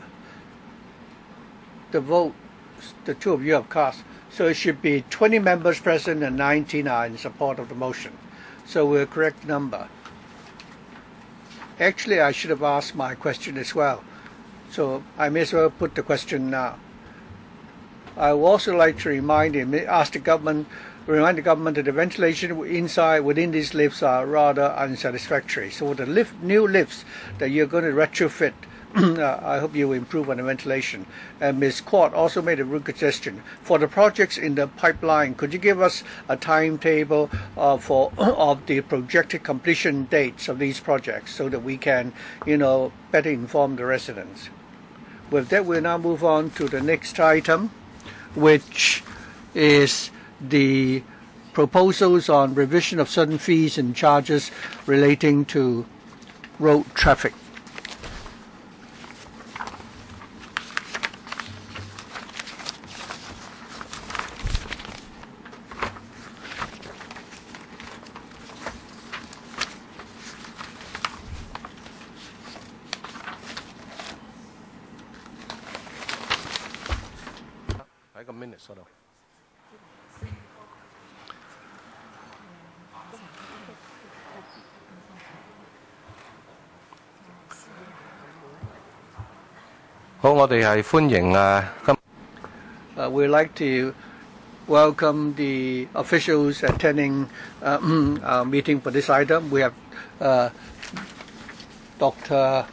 the vote the two of you have cast. So it should be twenty members present and nineteen are in support of the motion. So we're correct number. Actually, I should have asked my question as well. So I may as well put the question now. I would also like to remind him, ask the government, remind the government that the ventilation inside within these lifts are rather unsatisfactory. So the lift, new lifts that you're going to retrofit, uh, I hope you will improve on the ventilation. And Miz Quat also made a good suggestion. For the projects in the pipeline, could you give us a timetable uh, for of the projected completion dates of these projects so that we can, you know, better inform the residents? With that, we'll now move on to the next item, which is the proposals on revision of certain fees and charges relating to road traffic. Sort of. 好，我哋係歡迎啊今。 Uh, we'd like to welcome the officials attending uh, our meeting for this item. We have uh, Doctor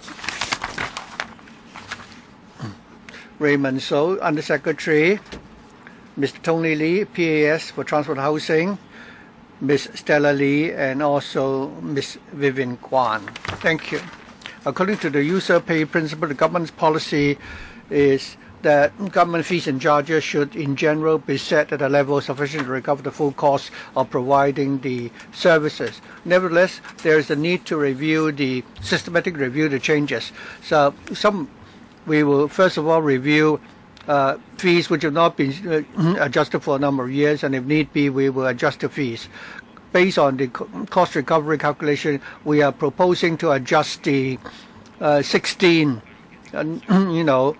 Raymond So, Undersecretary, Mister Tony Lee, P A S for Transport and Housing, Miz Stella Lee, and also Miz Vivian Kwan. Thank you. According to the user pay principle, the government's policy is that government fees and charges should in general be set at a level sufficient to recover the full cost of providing the services. Nevertheless, there is a need to review the systematic review the changes. So some we will first of all review uh, fees which have not been uh, adjusted for a number of years, and if need be, we will adjust the fees. Based on the cost recovery calculation, we are proposing to adjust the uh, sixteen, uh, you know,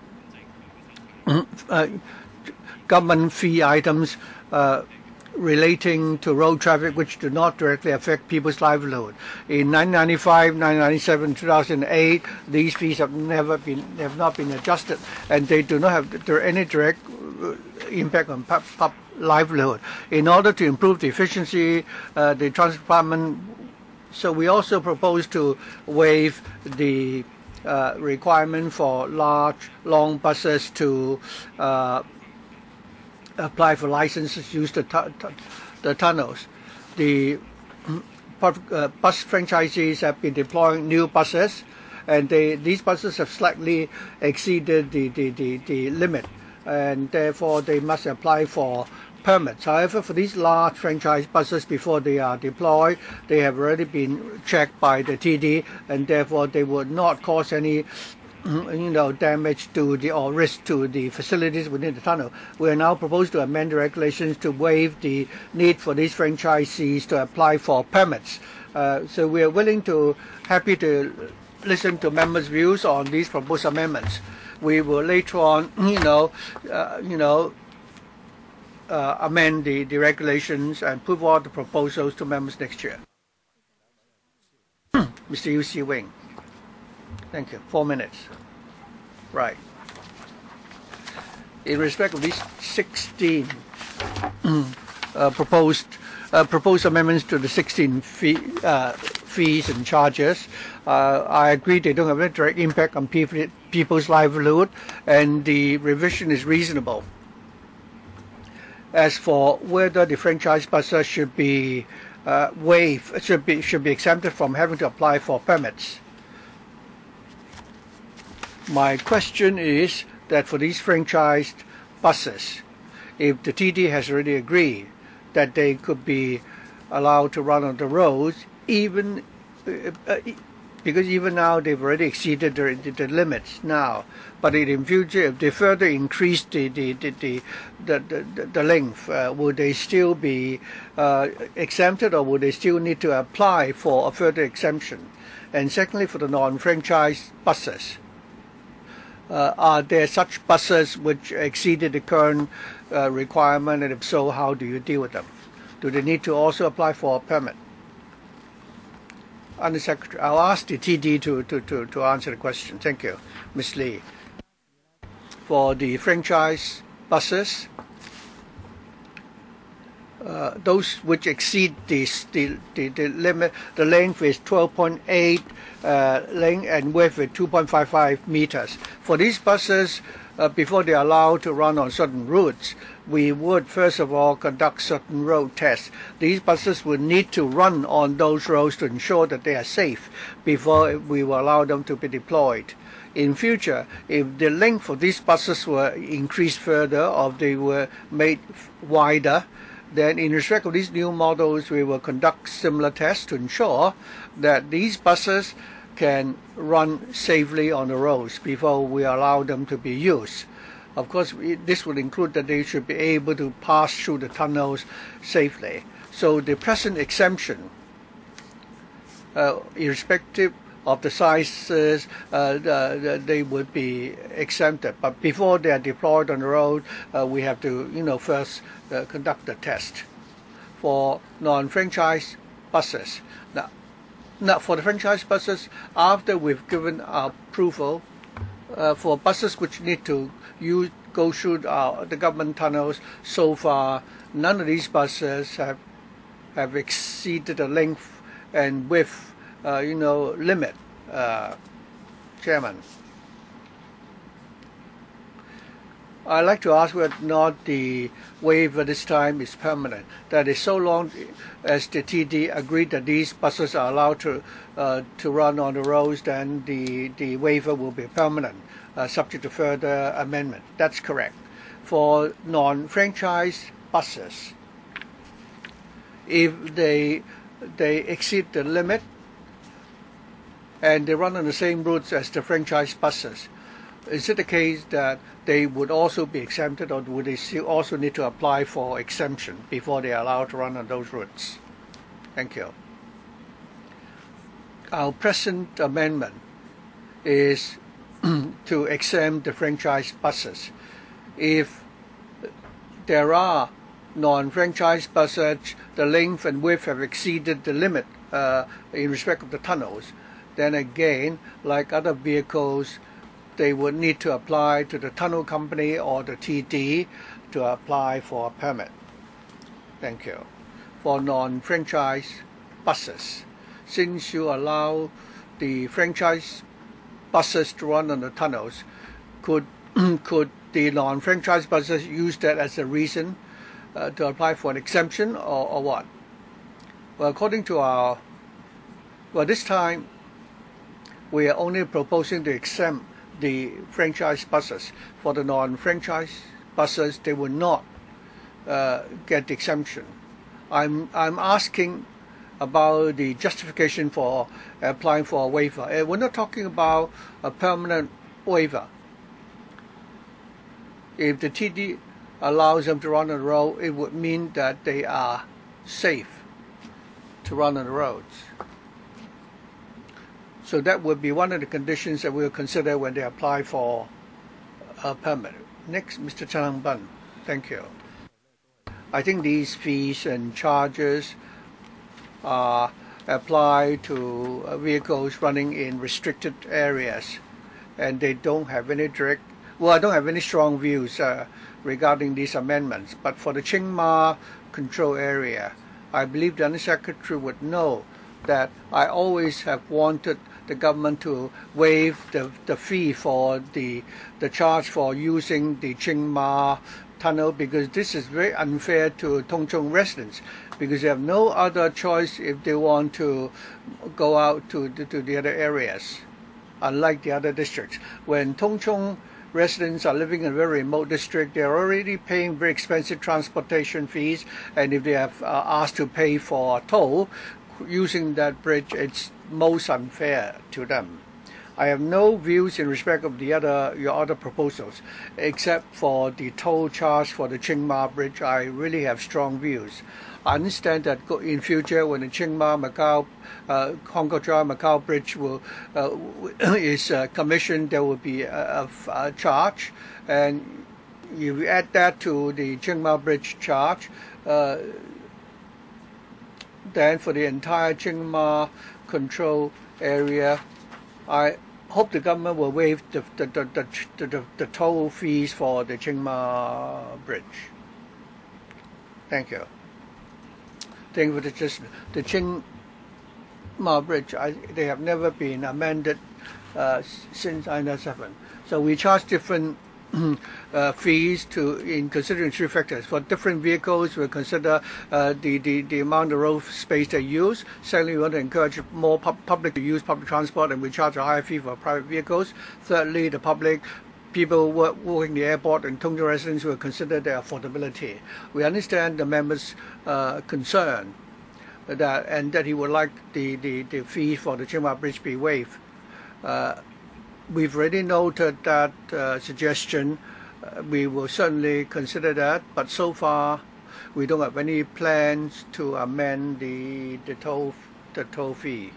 Uh, government fee items uh, relating to road traffic which do not directly affect people's livelihood. In nineteen ninety-five, nineteen ninety-seven, two thousand eight, these fees have never been have not been adjusted, and they do not have any direct impact on pub, pub livelihood. In order to improve the efficiency, uh, the Transport Department, so we also propose to waive the Uh, requirement for large, long buses to uh, apply for licenses to use the, tu tu the tunnels. The uh, bus franchisees have been deploying new buses, and they, these buses have slightly exceeded the, the, the, the limit, and therefore they must apply for permits. However, for these large franchise buses, before they are deployed, they have already been checked by the T D, and therefore they would not cause any you know, damage to the or risk to the facilities within the tunnel. We are now proposed to amend the regulations to waive the need for these franchisees to apply for permits. Uh, so we are willing to, happy to listen to members' views on these proposed amendments. We will later on, you know, uh, you know, Uh, amend the, the regulations and put forward the proposals to members next year. Mister Yu Si Wing. Thank you. Four minutes. Right. In respect of these sixteen uh, proposed uh, proposed amendments to the sixteen fee, uh, fees and charges, uh, I agree they don't have a direct impact on people, people's livelihood, and the revision is reasonable. As for whether the franchise buses should be uh, waived, should be should be exempted from having to apply for permits, my question is that for these franchised buses, if the T D has already agreed that they could be allowed to run on the roads, even uh, uh, because even now they've already exceeded the, the, the limits now. But in future, if they further increase the the the the, the, the, the length, uh, will they still be uh, exempted, or will they still need to apply for a further exemption? And secondly, for the non-franchise buses, uh, are there such buses which exceeded the current uh, requirement, and if so, how do you deal with them? Do they need to also apply for a permit? Undersecretary, I'll ask the T D to, to, to, to answer the question. Thank you. Miz Lee. For the franchise buses, uh, those which exceed the, the, the, the limit, the length is twelve point eight uh, length and width is two point five five meters. For these buses, uh, before they are allowed to run on certain routes, we would first of all conduct certain road tests. These buses would need to run on those roads to ensure that they are safe before we will allow them to be deployed. In future, if the length of these buses were increased further or they were made wider, then in respect of these new models, we will conduct similar tests to ensure that these buses can run safely on the roads before we allow them to be used. Of course, this would include that they should be able to pass through the tunnels safely. So the present exemption, uh, irrespective of the sizes, uh, uh, they would be exempted. But before they are deployed on the road, uh, we have to, you know, first uh, conduct the test. For non-franchise buses, now, now for the franchise buses, after we've given our approval uh, for buses which need to use, go through uh, the government tunnels, so far none of these buses have have exceeded the length and width, uh, you know, limit, uh, Chairman. I'd like to ask whether or not the waiver this time is permanent. That is, so long as the T D agreed that these buses are allowed to uh, to run on the roads, then the, the waiver will be permanent, uh, subject to further amendment. That's correct. For non-franchise buses, if they they exceed the limit and they run on the same routes as the franchise buses, is it the case that they would also be exempted, or would they still also need to apply for exemption before they are allowed to run on those routes? Thank you. Our present amendment is to exempt the franchise buses. If there are non-franchise buses, the length and width have exceeded the limit uh, in respect of the tunnels, then again, like other vehicles, they would need to apply to the tunnel company or the T D to apply for a permit. Thank you. For non-franchise buses, since you allow the franchise buses to run on the tunnels, could could the non-franchise buses use that as a reason uh, to apply for an exemption, or, or what? Well, according to our, well, this time we are only proposing to exempt the franchise buses. For the non-franchise buses, they will not uh, get the exemption. I'm I'm asking about the justification for applying for a waiver. Uh, we're not talking about a permanent waiver. If the T D allows them to run on the road, it would mean that they are safe to run on the roads. So that would be one of the conditions that we'll consider when they apply for a permit. Next, Mister Chang Bun. Thank you. I think these fees and charges are applied to vehicles running in restricted areas, and they don't have any direct, well, I don't have any strong views uh, regarding these amendments. But for the Chiang Mai control area, I believe the Undersecretary would know that I always have wanted the government to waive the, the fee for the the charge for using the Chiang Mai tunnel, because this is very unfair to Tung Chung residents, because they have no other choice if they want to go out to, to, to the other areas, unlike the other districts. When Tung Chung residents are living in a very remote district, they are already paying very expensive transportation fees, and if they have uh, asked to pay for a toll using that bridge, it's most unfair to them. I have no views in respect of the other your other proposals, except for the toll charge for the Chiang Mai bridge. I really have strong views. I understand that in future, when the Chiang Mai Macau, uh, Hong Kong Chau Macau bridge will uh, is uh, commissioned, there will be a, a, a charge, and you add that to the Chiang Mai bridge charge. Uh, then for the entire Chiang Mai control area, I hope the government will waive the the, the, the, the, the, the toll fees for the Chiang Mai bridge. Thank you. Thank you for the just the Chiang Mai bridge. I, they have never been amended uh, since nineteen ninety-seven. So we charge different uh, fees to in considering three factors. For different vehicles, we consider uh, the, the the amount of road space they use. Secondly, we want to encourage more pub public to use public transport, and we charge a higher fee for private vehicles. Thirdly, the public, people work, working the airport and Tung Chung residents will consider their affordability. We understand the members' uh, concern that and that he would like the the, the fee for the Chiang Mai bridge be waived. Uh, We've already noted that uh, suggestion. Uh, we will certainly consider that, but so far we don't have any plans to amend the the toll the toll fee.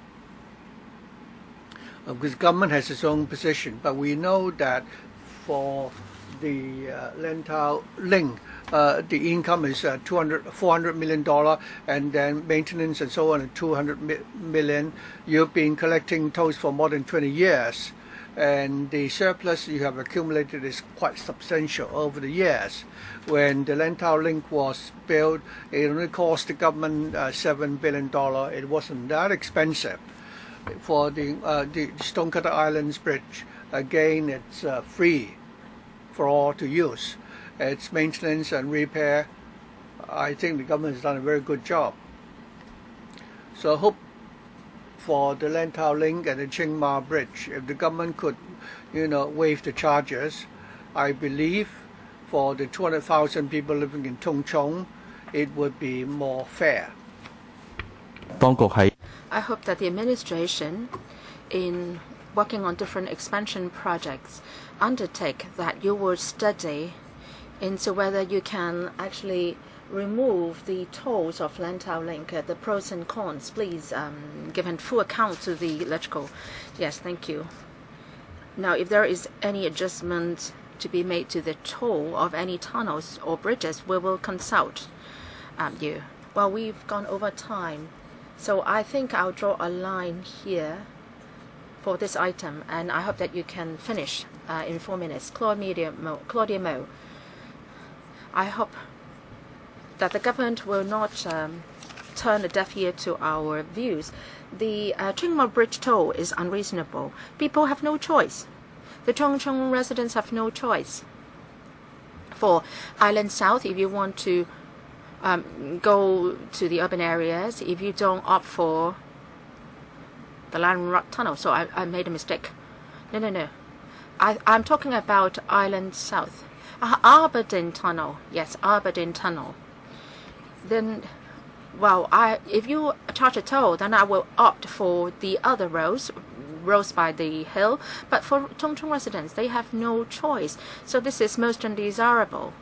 Uh, because government has its own position, but we know that for the uh, Lantau Link, uh, the income is uh, two hundred, four hundred million dollars, and then maintenance and so on, two hundred million. You've been collecting tolls for more than twenty years. and the surplus you have accumulated is quite substantial over the years. When the Lantau Link was built, it only cost the government uh, seven billion dollars. It wasn't that expensive. For the, uh, the Stonecutter Islands Bridge, again, it's uh, free for all to use. Its maintenance and repair, I think the government has done a very good job. So I hope for the Lantau Link and the Chiang Mai Bridge, if the government could, you know, waive the charges, I believe for the two hundred thousand people living in Tung Chung, it would be more fair. I hope that the administration, in working on different expansion projects, undertake that you will study into whether you can actually remove the tolls of Lantau Link, uh, the pros and cons. Please um, give a full account to the electrical. Yes, thank you. Now, if there is any adjustment to be made to the toll of any tunnels or bridges, we will consult um, you. Well, we've gone over time, so I think I'll draw a line here for this item, and I hope that you can finish uh, in four minutes. Claudia Mo, Claudia Mo, I hope that the government will not um, turn a deaf ear to our views. The uh, Chiang Mai Bridge toll is unreasonable. People have no choice. The Chong Chung residents have no choice. For Island South, if you want to um, go to the urban areas, if you don't opt for the Lan Rock Tunnel, so I, I made a mistake. No, no, no. I, I'm talking about Island South. Uh, Aberdeen Tunnel. Yes, Aberdeen Tunnel. Then, well, I if you charge a toll, then I will opt for the other roads, roads by the hill. But for Tung Chung residents, they have no choice. So this is most undesirable.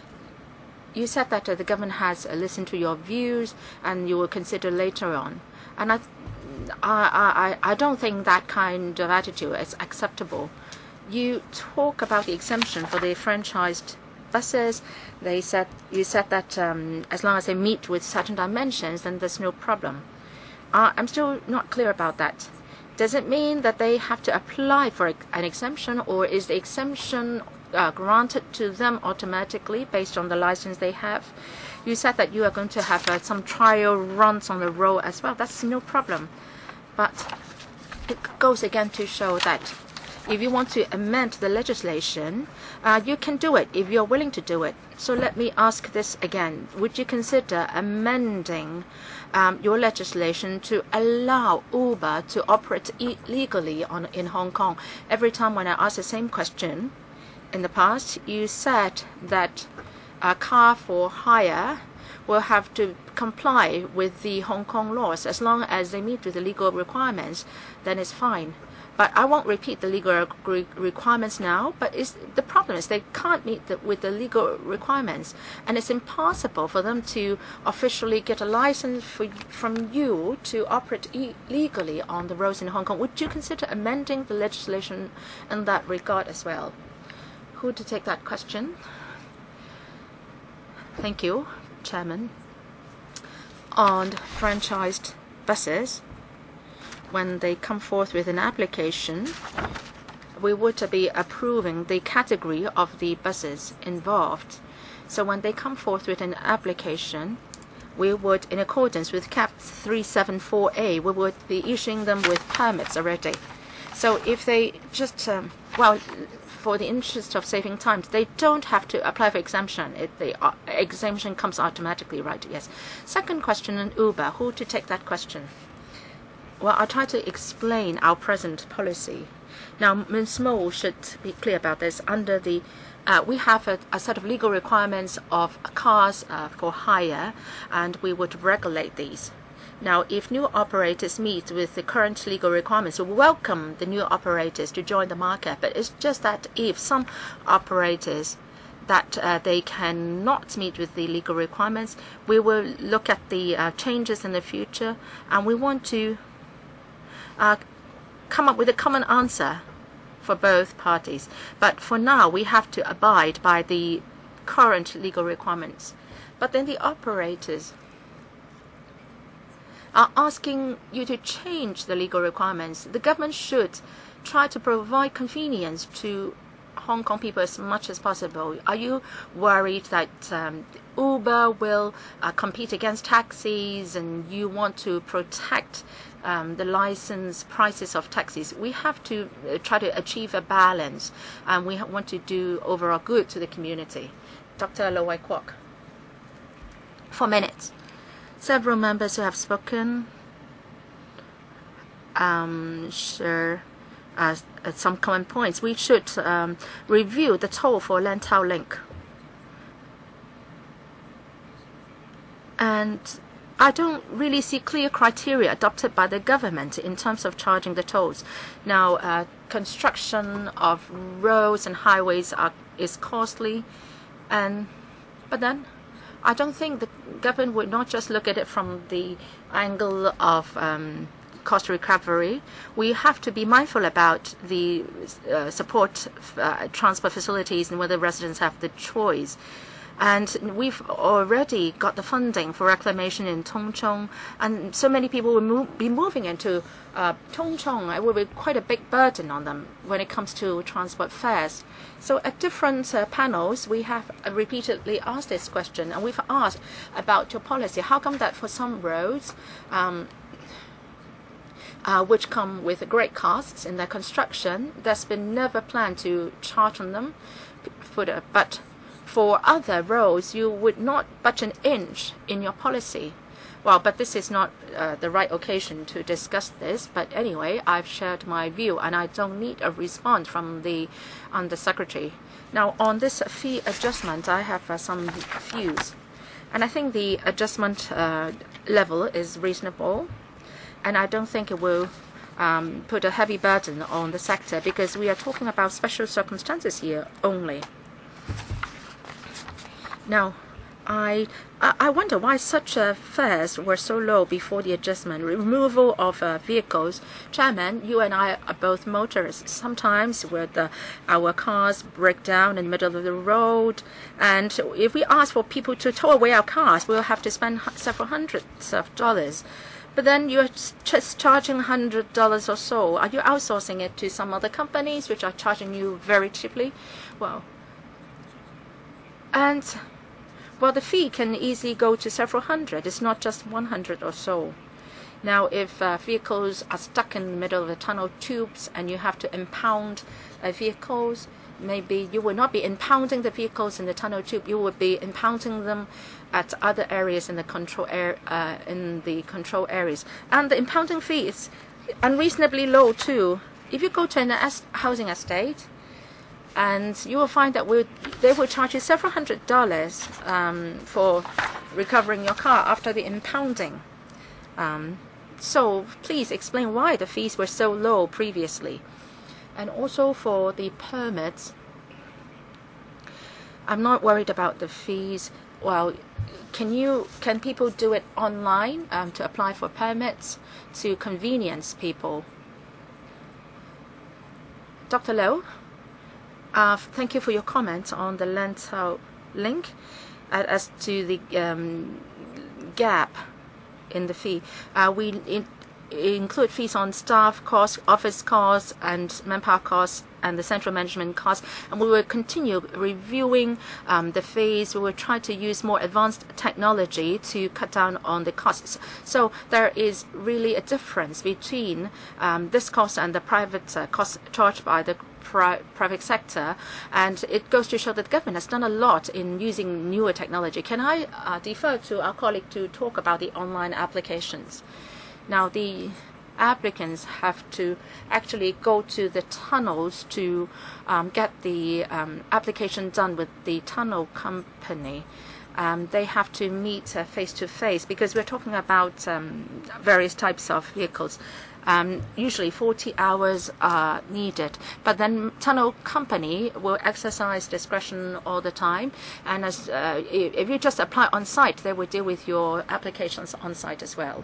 You said that uh, the government has uh, listened to your views, and you will consider later on. And I, I, I, I don't think that kind of attitude is acceptable. You talk about the exemption for the franchised buses. They said you said that um, as long as they meet with certain dimensions, then there's no problem. Uh, I'm still not clear about that. Does it mean that they have to apply for an exemption, or is the exemption uh, granted to them automatically based on the license they have? You said that you are going to have uh, some trial runs on the road as well. That's no problem. But it goes again to show that if you want to amend the legislation, uh, you can do it if you're willing to do it. So let me ask this again. Would you consider amending um, your legislation to allow Uber to operate e legally on, in Hong Kong? Every time when I ask the same question in the past, you said that a car for hire will have to comply with the Hong Kong laws. As long as they meet with the legal requirements, then it's fine. But I won't repeat the legal re requirements now, but it's, the problem is they can't meet the, with the legal requirements, and it's impossible for them to officially get a license for, from you to operate e legally on the roads in Hong Kong. Would you consider amending the legislation in that regard as well? Who to take that question? Thank you, Chairman. On franchised buses, when they come forth with an application, we would be approving the category of the buses involved. So when they come forth with an application, we would, in accordance with Cap three seventy-four A, we would be issuing them with permits already. So if they just, um, well, for the interest of saving time, they don't have to apply for exemption. It, the uh, exemption comes automatically, right? Yes. Second question on Uber. Who to take that question? Well, I'll try to explain our present policy. Now, Miz Mo should be clear about this. Under the, uh, we have a, a set of legal requirements of cars uh, for hire, and we would regulate these. Now, if new operators meet with the current legal requirements, we welcome the new operators to join the market. But it's just that if some operators that uh, they cannot meet with the legal requirements, we will look at the uh, changes in the future, and we want to Uh, come up with a common answer for both parties. But for now, we have to abide by the current legal requirements. But then the operators, are asking you to change the legal requirements. The government should try to provide convenience to Hong Kong people as much as possible. Are you worried that um, Uber will uh, compete against taxis, and you want to protect um, the license prices of taxis? We have to uh, try to achieve a balance, and we want to do overall good to the community. Doctor Lo Wai Kwok. Four minutes. Several members who have spoken um, share uh, some common points. We should um, review the toll for Lantau Link. And I don't really see clear criteria adopted by the government in terms of charging the tolls. Now, uh, construction of roads and highways are, is costly, and but then I don't think the government would not just look at it from the angle of um, cost recovery. We have to be mindful about the uh, support uh, transport facilities and whether residents have the choice. And we've already got the funding for reclamation in Tung Chung, and so many people will move, be moving into uh, Tung Chung. It will be quite a big burden on them when it comes to transport fares. So at different uh, panels, we have uh, repeatedly asked this question, and we've asked about your policy. How come that for some roads, um, uh, which come with great costs in their construction, there's been never planned to charge on them, for the, but for other roads, you would not budge an inch in your policy. Well, but this is not uh, the right occasion to discuss this. But anyway, I've shared my view, and I don't need a response from the Undersecretary. Now, on this fee adjustment, I have uh, some views. And I think the adjustment uh, level is reasonable. And I don't think it will um, put a heavy burden on the sector, because we are talking about special circumstances here only. Now, I I wonder why such uh, fares were so low before the adjustment. Removal of uh, vehicles. Chairman, you and I are both motorists. Sometimes where the, our cars break down in the middle of the road, and if we ask for people to tow away our cars, we'll have to spend several hundreds of dollars. But then you're just charging one hundred dollars or so. Are you outsourcing it to some other companies which are charging you very cheaply? Well, and well, the fee can easily go to several hundred. It's not just one hundred or so. Now, if uh, vehicles are stuck in the middle of the tunnel tubes and you have to impound uh, vehicles, maybe you will not be impounding the vehicles in the tunnel tube. You will be impounding them at other areas in the control air, uh, in the control areas. And the impounding fee is unreasonably low too. If you go to an es housing estate, and you will find that we'll, they will charge you several hundred dollars um, for recovering your car after the impounding. Um, so please explain why the fees were so low previously. And also for the permits, I'm not worried about the fees. Well, can you can people do it online um, to apply for permits to convenience people? Doctor Low? Uh, thank you for your comments on the Lantau link uh, as to the um, gap in the fee. Uh, we in, include fees on staff costs, office costs, and manpower costs, and the central management costs. And we will continue reviewing um, the fees. We will try to use more advanced technology to cut down on the costs. So there is really a difference between um, this cost and the private uh, cost charged by the Pri private sector, and it goes to show that the government has done a lot in using newer technology. Can I uh, defer to our colleague to talk about the online applications? Now, the applicants have to actually go to the tunnels to um, get the um, application done with the tunnel company. Um, they have to meet uh, face to face, because we're talking about um, various types of vehicles. Um, usually forty hours are needed, but then tunnel company will exercise discretion all the time, and as uh, if you just apply on site, they will deal with your applications on site as well.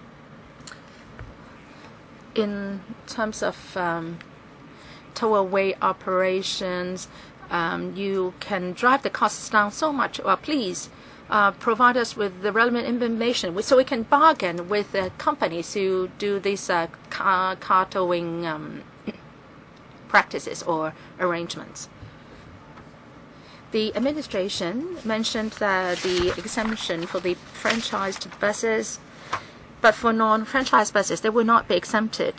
In terms of um, tow-away operations, um, you can drive the costs down so much. Well, please uh, provide us with the relevant information so we can bargain with the companies who do these uh, car, car towing um, practices or arrangements. The administration mentioned that the exemption for the franchised buses, but for non-franchised buses, they will not be exempted.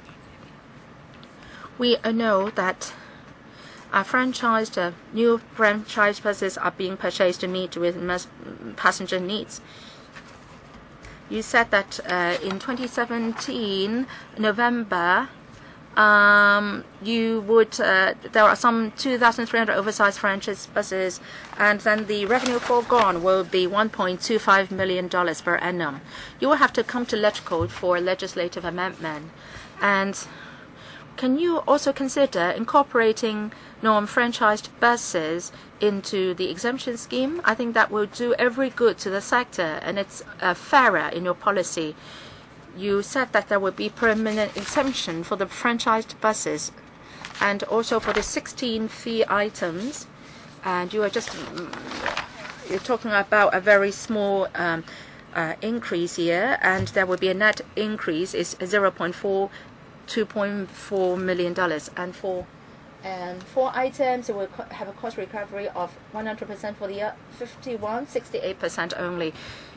We know that uh, franchised, uh, new franchised buses are being purchased to meet with passenger needs. You said that uh, in twenty seventeen, November, Um, you would, uh, there are some two thousand three hundred oversized franchise buses, and then the revenue foregone will be one point two five million dollars per annum. You will have to come to Legcode for a legislative amendment. And can you also consider incorporating non-franchised buses into the exemption scheme? I think that will do every good to the sector, and it's uh, fairer in your policy. You said that there would be permanent exemption for the franchised buses and also for the sixteen fee items. And you are just you're talking about a very small um, uh, increase here, and there will be a net increase is zero point four, two point four million dollars. And for and four items, it will have a cost recovery of one hundred percent for the year fifty-one, sixty-eight percent only.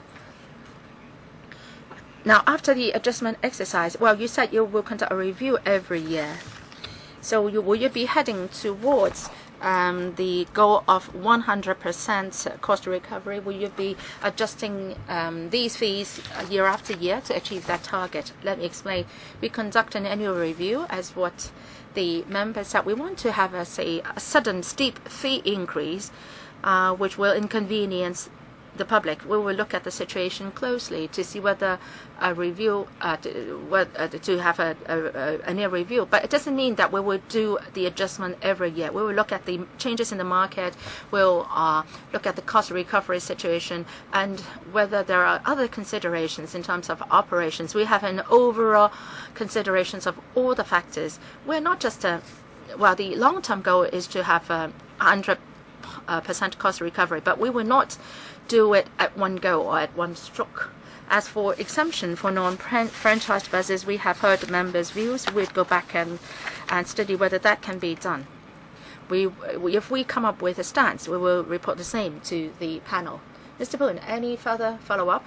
Now, after the adjustment exercise, well, you said you will conduct a review every year. So you, will you be heading towards um, the goal of one hundred percent cost recovery? Will you be adjusting um, these fees year after year to achieve that target? Let me explain. We conduct an annual review, as what the members said. We want to have, a, say, a sudden steep fee increase, uh, which will inconvenience the public. We will look at the situation closely to see whether a review, uh, to, what, uh, to have a, a, a near review. But it doesn't mean that we will do the adjustment every year. We will look at the changes in the market, we'll uh, look at the cost recovery situation, and whether there are other considerations in terms of operations. We have an overall considerations of all the factors. We're not just a, well, the long-term goal is to have a one hundred percent cost recovery, but we will not do it at one go or at one stroke. As for exemption for non-franchised buses, we have heard members' views. We'll go back and, and study whether that can be done. We, we, if we come up with a stance, we will report the same to the panel. Mister Poon, any further follow-up?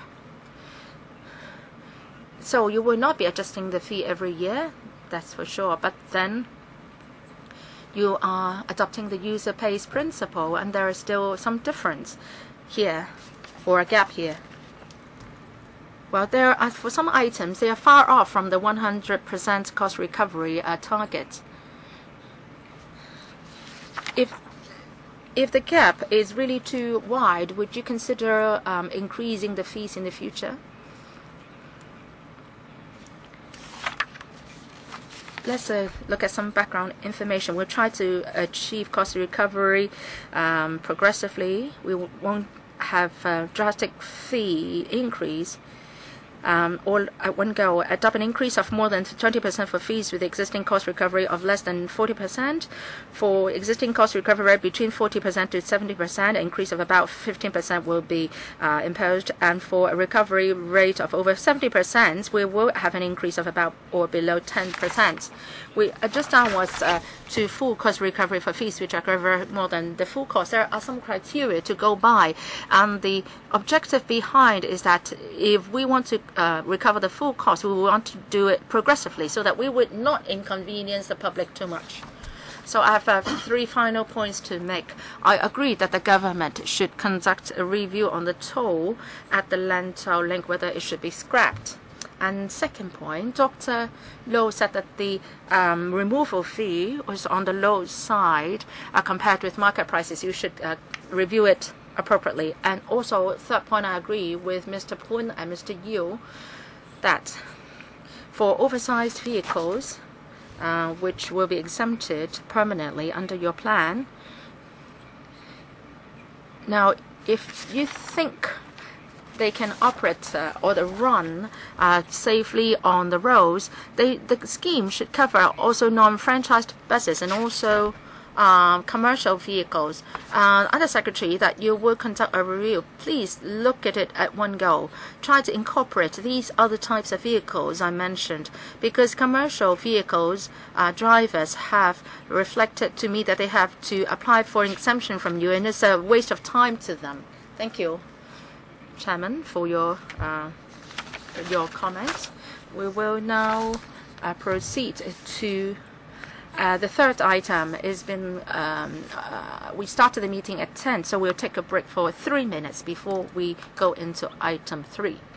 So you will not be adjusting the fee every year, that's for sure, but then you are adopting the user pays principle, and there is still some difference here, or a gap here. Well, there are, for some items, they are far off from the one hundred percent cost recovery uh, target. If if the gap is really too wide, would you consider um, increasing the fees in the future? Let's uh, look at some background information. We'll try to achieve cost recovery um, progressively. We won't have a drastic fee increase um, all at one go. Adopt an increase of more than twenty percent for fees with existing cost recovery of less than forty percent. For existing cost recovery between forty percent to seventy percent, an increase of about fifteen percent will be uh, imposed. And for a recovery rate of over seventy percent, we will have an increase of about or below ten percent. We adjust downwards uh, to full cost recovery for fees which are cover more than the full cost. There are some criteria to go by, and the objective behind is that if we want to uh, recover the full cost, we want to do it progressively so that we would not inconvenience the public too much. So I have uh, three final points to make. I agree that the government should conduct a review on the toll at the Lantau link, whether it should be scrapped. And second point, Doctor Low said that the um, removal fee was on the low side uh, compared with market prices. You should uh, review it appropriately. And also, third point, I agree with Mister Poon and Mister Yu that for oversized vehicles, uh, which will be exempted permanently under your plan. Now, if you think they can operate uh, or the run uh, safely on the roads, they, the scheme should cover also non-franchised buses and also um, commercial vehicles. Uh, Under Secretary, that you will conduct a review. Please look at it at one go. Try to incorporate these other types of vehicles I mentioned, because commercial vehicles uh, drivers have reflected to me that they have to apply for an exemption from you, and it's a waste of time to them. Thank you, Chairman, for your uh, your comments. We will now uh, proceed to uh, the third item. Has been um, uh, we started the meeting at ten, so we'll take a break for three minutes before we go into item three.